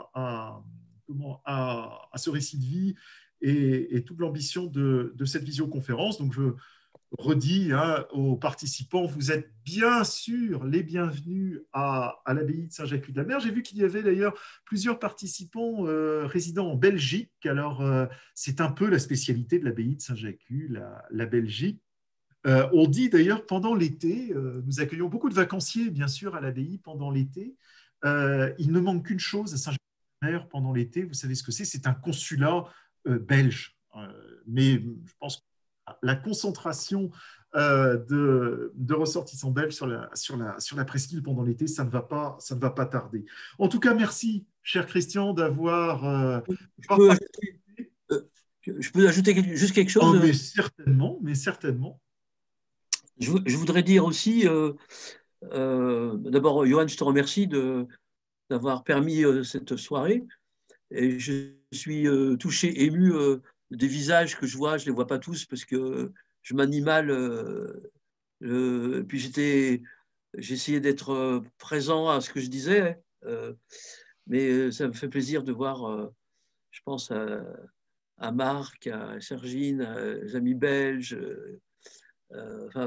à ce récit de vie et toute l'ambition de cette visioconférence. Donc, je redis aux participants, vous êtes bien sûr les bienvenus à l'abbaye de Saint-Jacques-de-la-Mer. J'ai vu qu'il y avait d'ailleurs plusieurs participants résidant en Belgique. Alors, c'est un peu la spécialité de l'abbaye de Saint-Jacques, la Belgique. On dit d'ailleurs pendant l'été, nous accueillons beaucoup de vacanciers, bien sûr, à l'abbaye pendant l'été. Il ne manque qu'une chose à Saint-Jacques-de-la-Mer pendant l'été. Vous savez ce que c'est? C'est un consulat belge. Mais je pense que la concentration de ressortissants belges sur la presqu'île pendant l'été, ça ne va pas tarder. En tout cas, merci, cher Christian, d'avoir Je peux ajouter, euh, je peux ajouter juste quelque chose. Oh, mais certainement. Je voudrais dire aussi, d'abord, Johan, je te remercie d'avoir permis cette soirée. Et je suis touché, ému des visages que je vois. Je ne les vois pas tous parce que je m'animale. Puis j'ai essayé d'être présent à ce que je disais. Mais ça me fait plaisir de voir, je pense à Marc, à Sergine, aux amis belges. Enfin,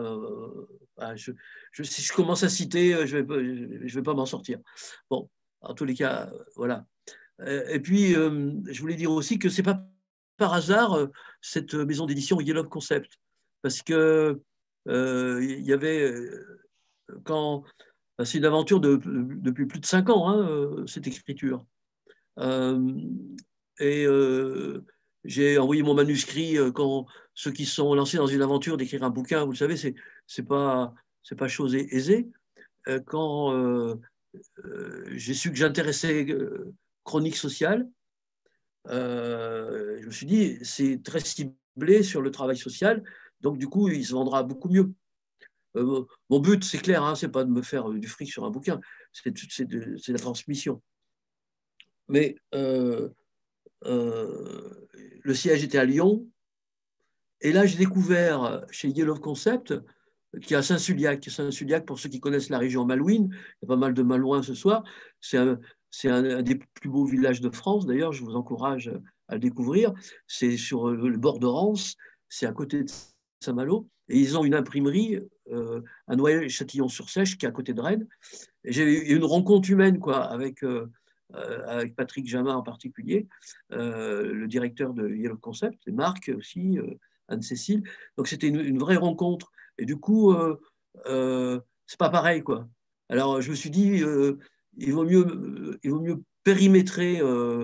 si je commence à citer, je ne vais pas m'en sortir. Bon, en tous les cas, voilà. Et puis, je voulais dire aussi que ce n'est pas par hasard cette maison d'édition Yellow Concept, parce que il y avait c'est une aventure depuis plus de 5 ans, cette écriture. Euh, et j'ai envoyé mon manuscrit quand ceux qui sont lancés dans une aventure d'écrire un bouquin, vous le savez, c'est pas chose aisée. Quand j'ai su que j'intéressais chronique sociale, je me suis dit, c'est très ciblé sur le travail social, donc du coup, il se vendra beaucoup mieux. Mon but, c'est clair, hein, c'est pas de me faire du fric sur un bouquin, c'est la transmission. Mais le siège était à Lyon, et là, j'ai découvert chez Yellow Concept, qui est à Saint-Suliac. Saint-Suliac, pour ceux qui connaissent la région malouine, il y a pas mal de Malouins ce soir, c'est un des plus beaux villages de France, d'ailleurs, je vous encourage à le découvrir. C'est sur le bord de Rance, c'est à côté de Saint-Malo, et ils ont une imprimerie à Noyelles-Châtillon-sur-Seiche, qui est à côté de Rennes. J'ai eu une rencontre humaine quoi, avec Patrick Jamin en particulier, le directeur de Yellow Concept, et Marc aussi, Anne-Cécile. Donc c'était une vraie rencontre. Et du coup, c'est pas pareil, quoi. Alors je me suis dit, il vaut mieux périmétrer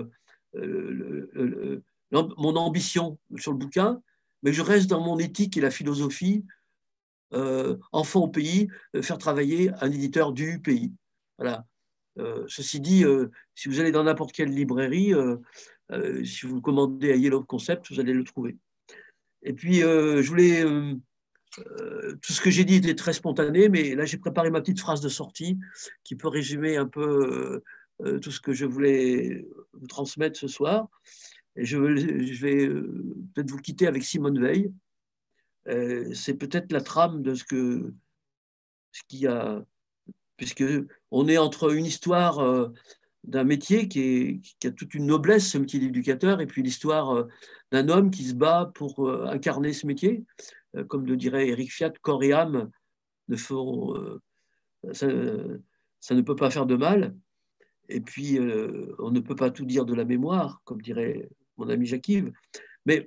mon ambition sur le bouquin, mais je reste dans mon éthique et la philosophie, enfant au pays, faire travailler un éditeur du pays. Voilà. Ceci dit, si vous allez dans n'importe quelle librairie, si vous le commandez à Yellow Concept, vous allez le trouver. Et puis, je voulais tout ce que j'ai dit était très spontané, mais là, j'ai préparé ma petite phrase de sortie qui peut résumer un peu tout ce que je voulais vous transmettre ce soir. Et je vais peut-être vous quitter avec Simone Veil. C'est peut-être la trame de ce qui a, puisque on est entre une histoire d'un métier qui a toute une noblesse, ce métier d'éducateur, et puis l'histoire d'un homme qui se bat pour incarner ce métier. Comme le dirait Éric Fiat, corps et âme ne font, ça, ça ne peut pas faire de mal. Et puis, on ne peut pas tout dire de la mémoire, comme dirait mon ami Jacques-Yves. Mais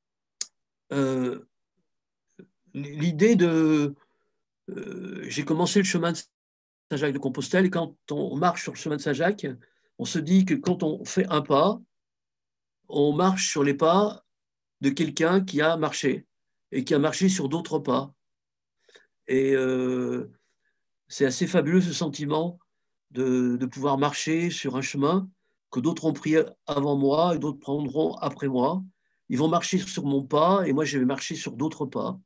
l'idée de... j'ai commencé le chemin de Saint-Jacques-de-Compostelle, et quand on marche sur le chemin de Saint-Jacques, on se dit que quand on fait un pas, on marche sur les pas de quelqu'un qui a marché, et qui a marché sur d'autres pas. Et c'est assez fabuleux ce sentiment de pouvoir marcher sur un chemin que d'autres ont pris avant moi et d'autres prendront après moi. Ils vont marcher sur mon pas et moi je vais marcher sur d'autres pas.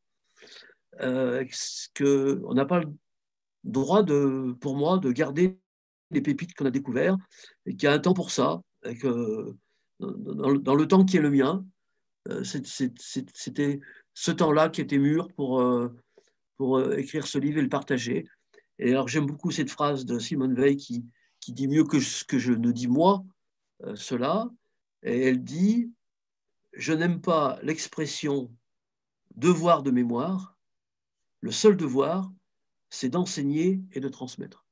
On n'a pas le droit, pour moi, de garder les pépites qu'on a découvertes et qu'il y a un temps pour ça. Et que, dans le temps qui est le mien, c'était ce temps-là qui était mûr pour écrire ce livre et le partager. Et alors j'aime beaucoup cette phrase de Simone Veil qui dit mieux que ce que je ne dis moi, cela. Et elle dit, je n'aime pas l'expression devoir de mémoire, le seul devoir, c'est d'enseigner et de transmettre.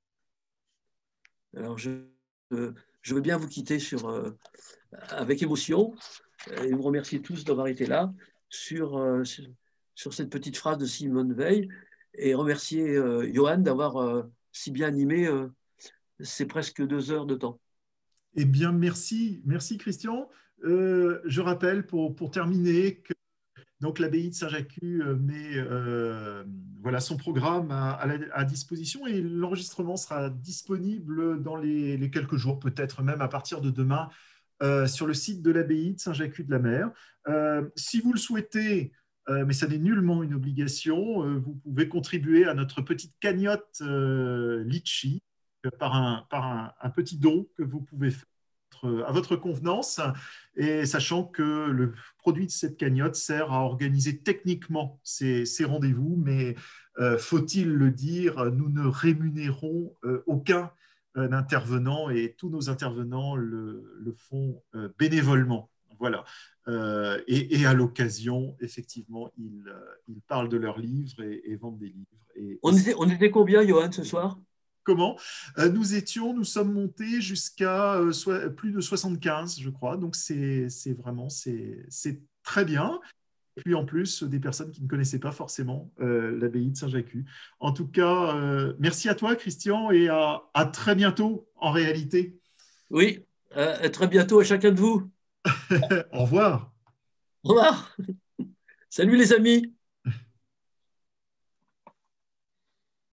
Alors je veux bien vous quitter avec émotion et vous remercier tous d'avoir été là sur cette petite phrase de Simone Veil et remercier Johan d'avoir si bien animé ces presque 2 heures de temps. Eh bien, merci, merci Christian. Je rappelle pour terminer que donc l'abbaye de Saint-Jacques met voilà, son programme à disposition et l'enregistrement sera disponible dans les quelques jours, peut-être même à partir de demain, sur le site de l'abbaye de Saint-Jacques-de-la-Mer. Si vous le souhaitez, mais ça n'est nullement une obligation, vous pouvez contribuer à notre petite cagnotte Litchi par un petit don que vous pouvez faire à votre convenance, et sachant que le produit de cette cagnotte sert à organiser techniquement ces rendez-vous, mais faut-il le dire, nous ne rémunérons aucun intervenant et tous nos intervenants le font bénévolement. Voilà. Et à l'occasion, effectivement, ils parlent de leurs livres et vendent des livres. On était combien, Johan, ce soir? Comment nous sommes montés jusqu'à plus de 75, je crois. Donc, c'est très bien. Et puis, en plus, des personnes qui ne connaissaient pas forcément l'abbaye de Saint-Jacques. En tout cas, merci à toi, Christian, et à très bientôt, en réalité. Oui, à très bientôt à chacun de vous. Au revoir. Au revoir. Salut les amis.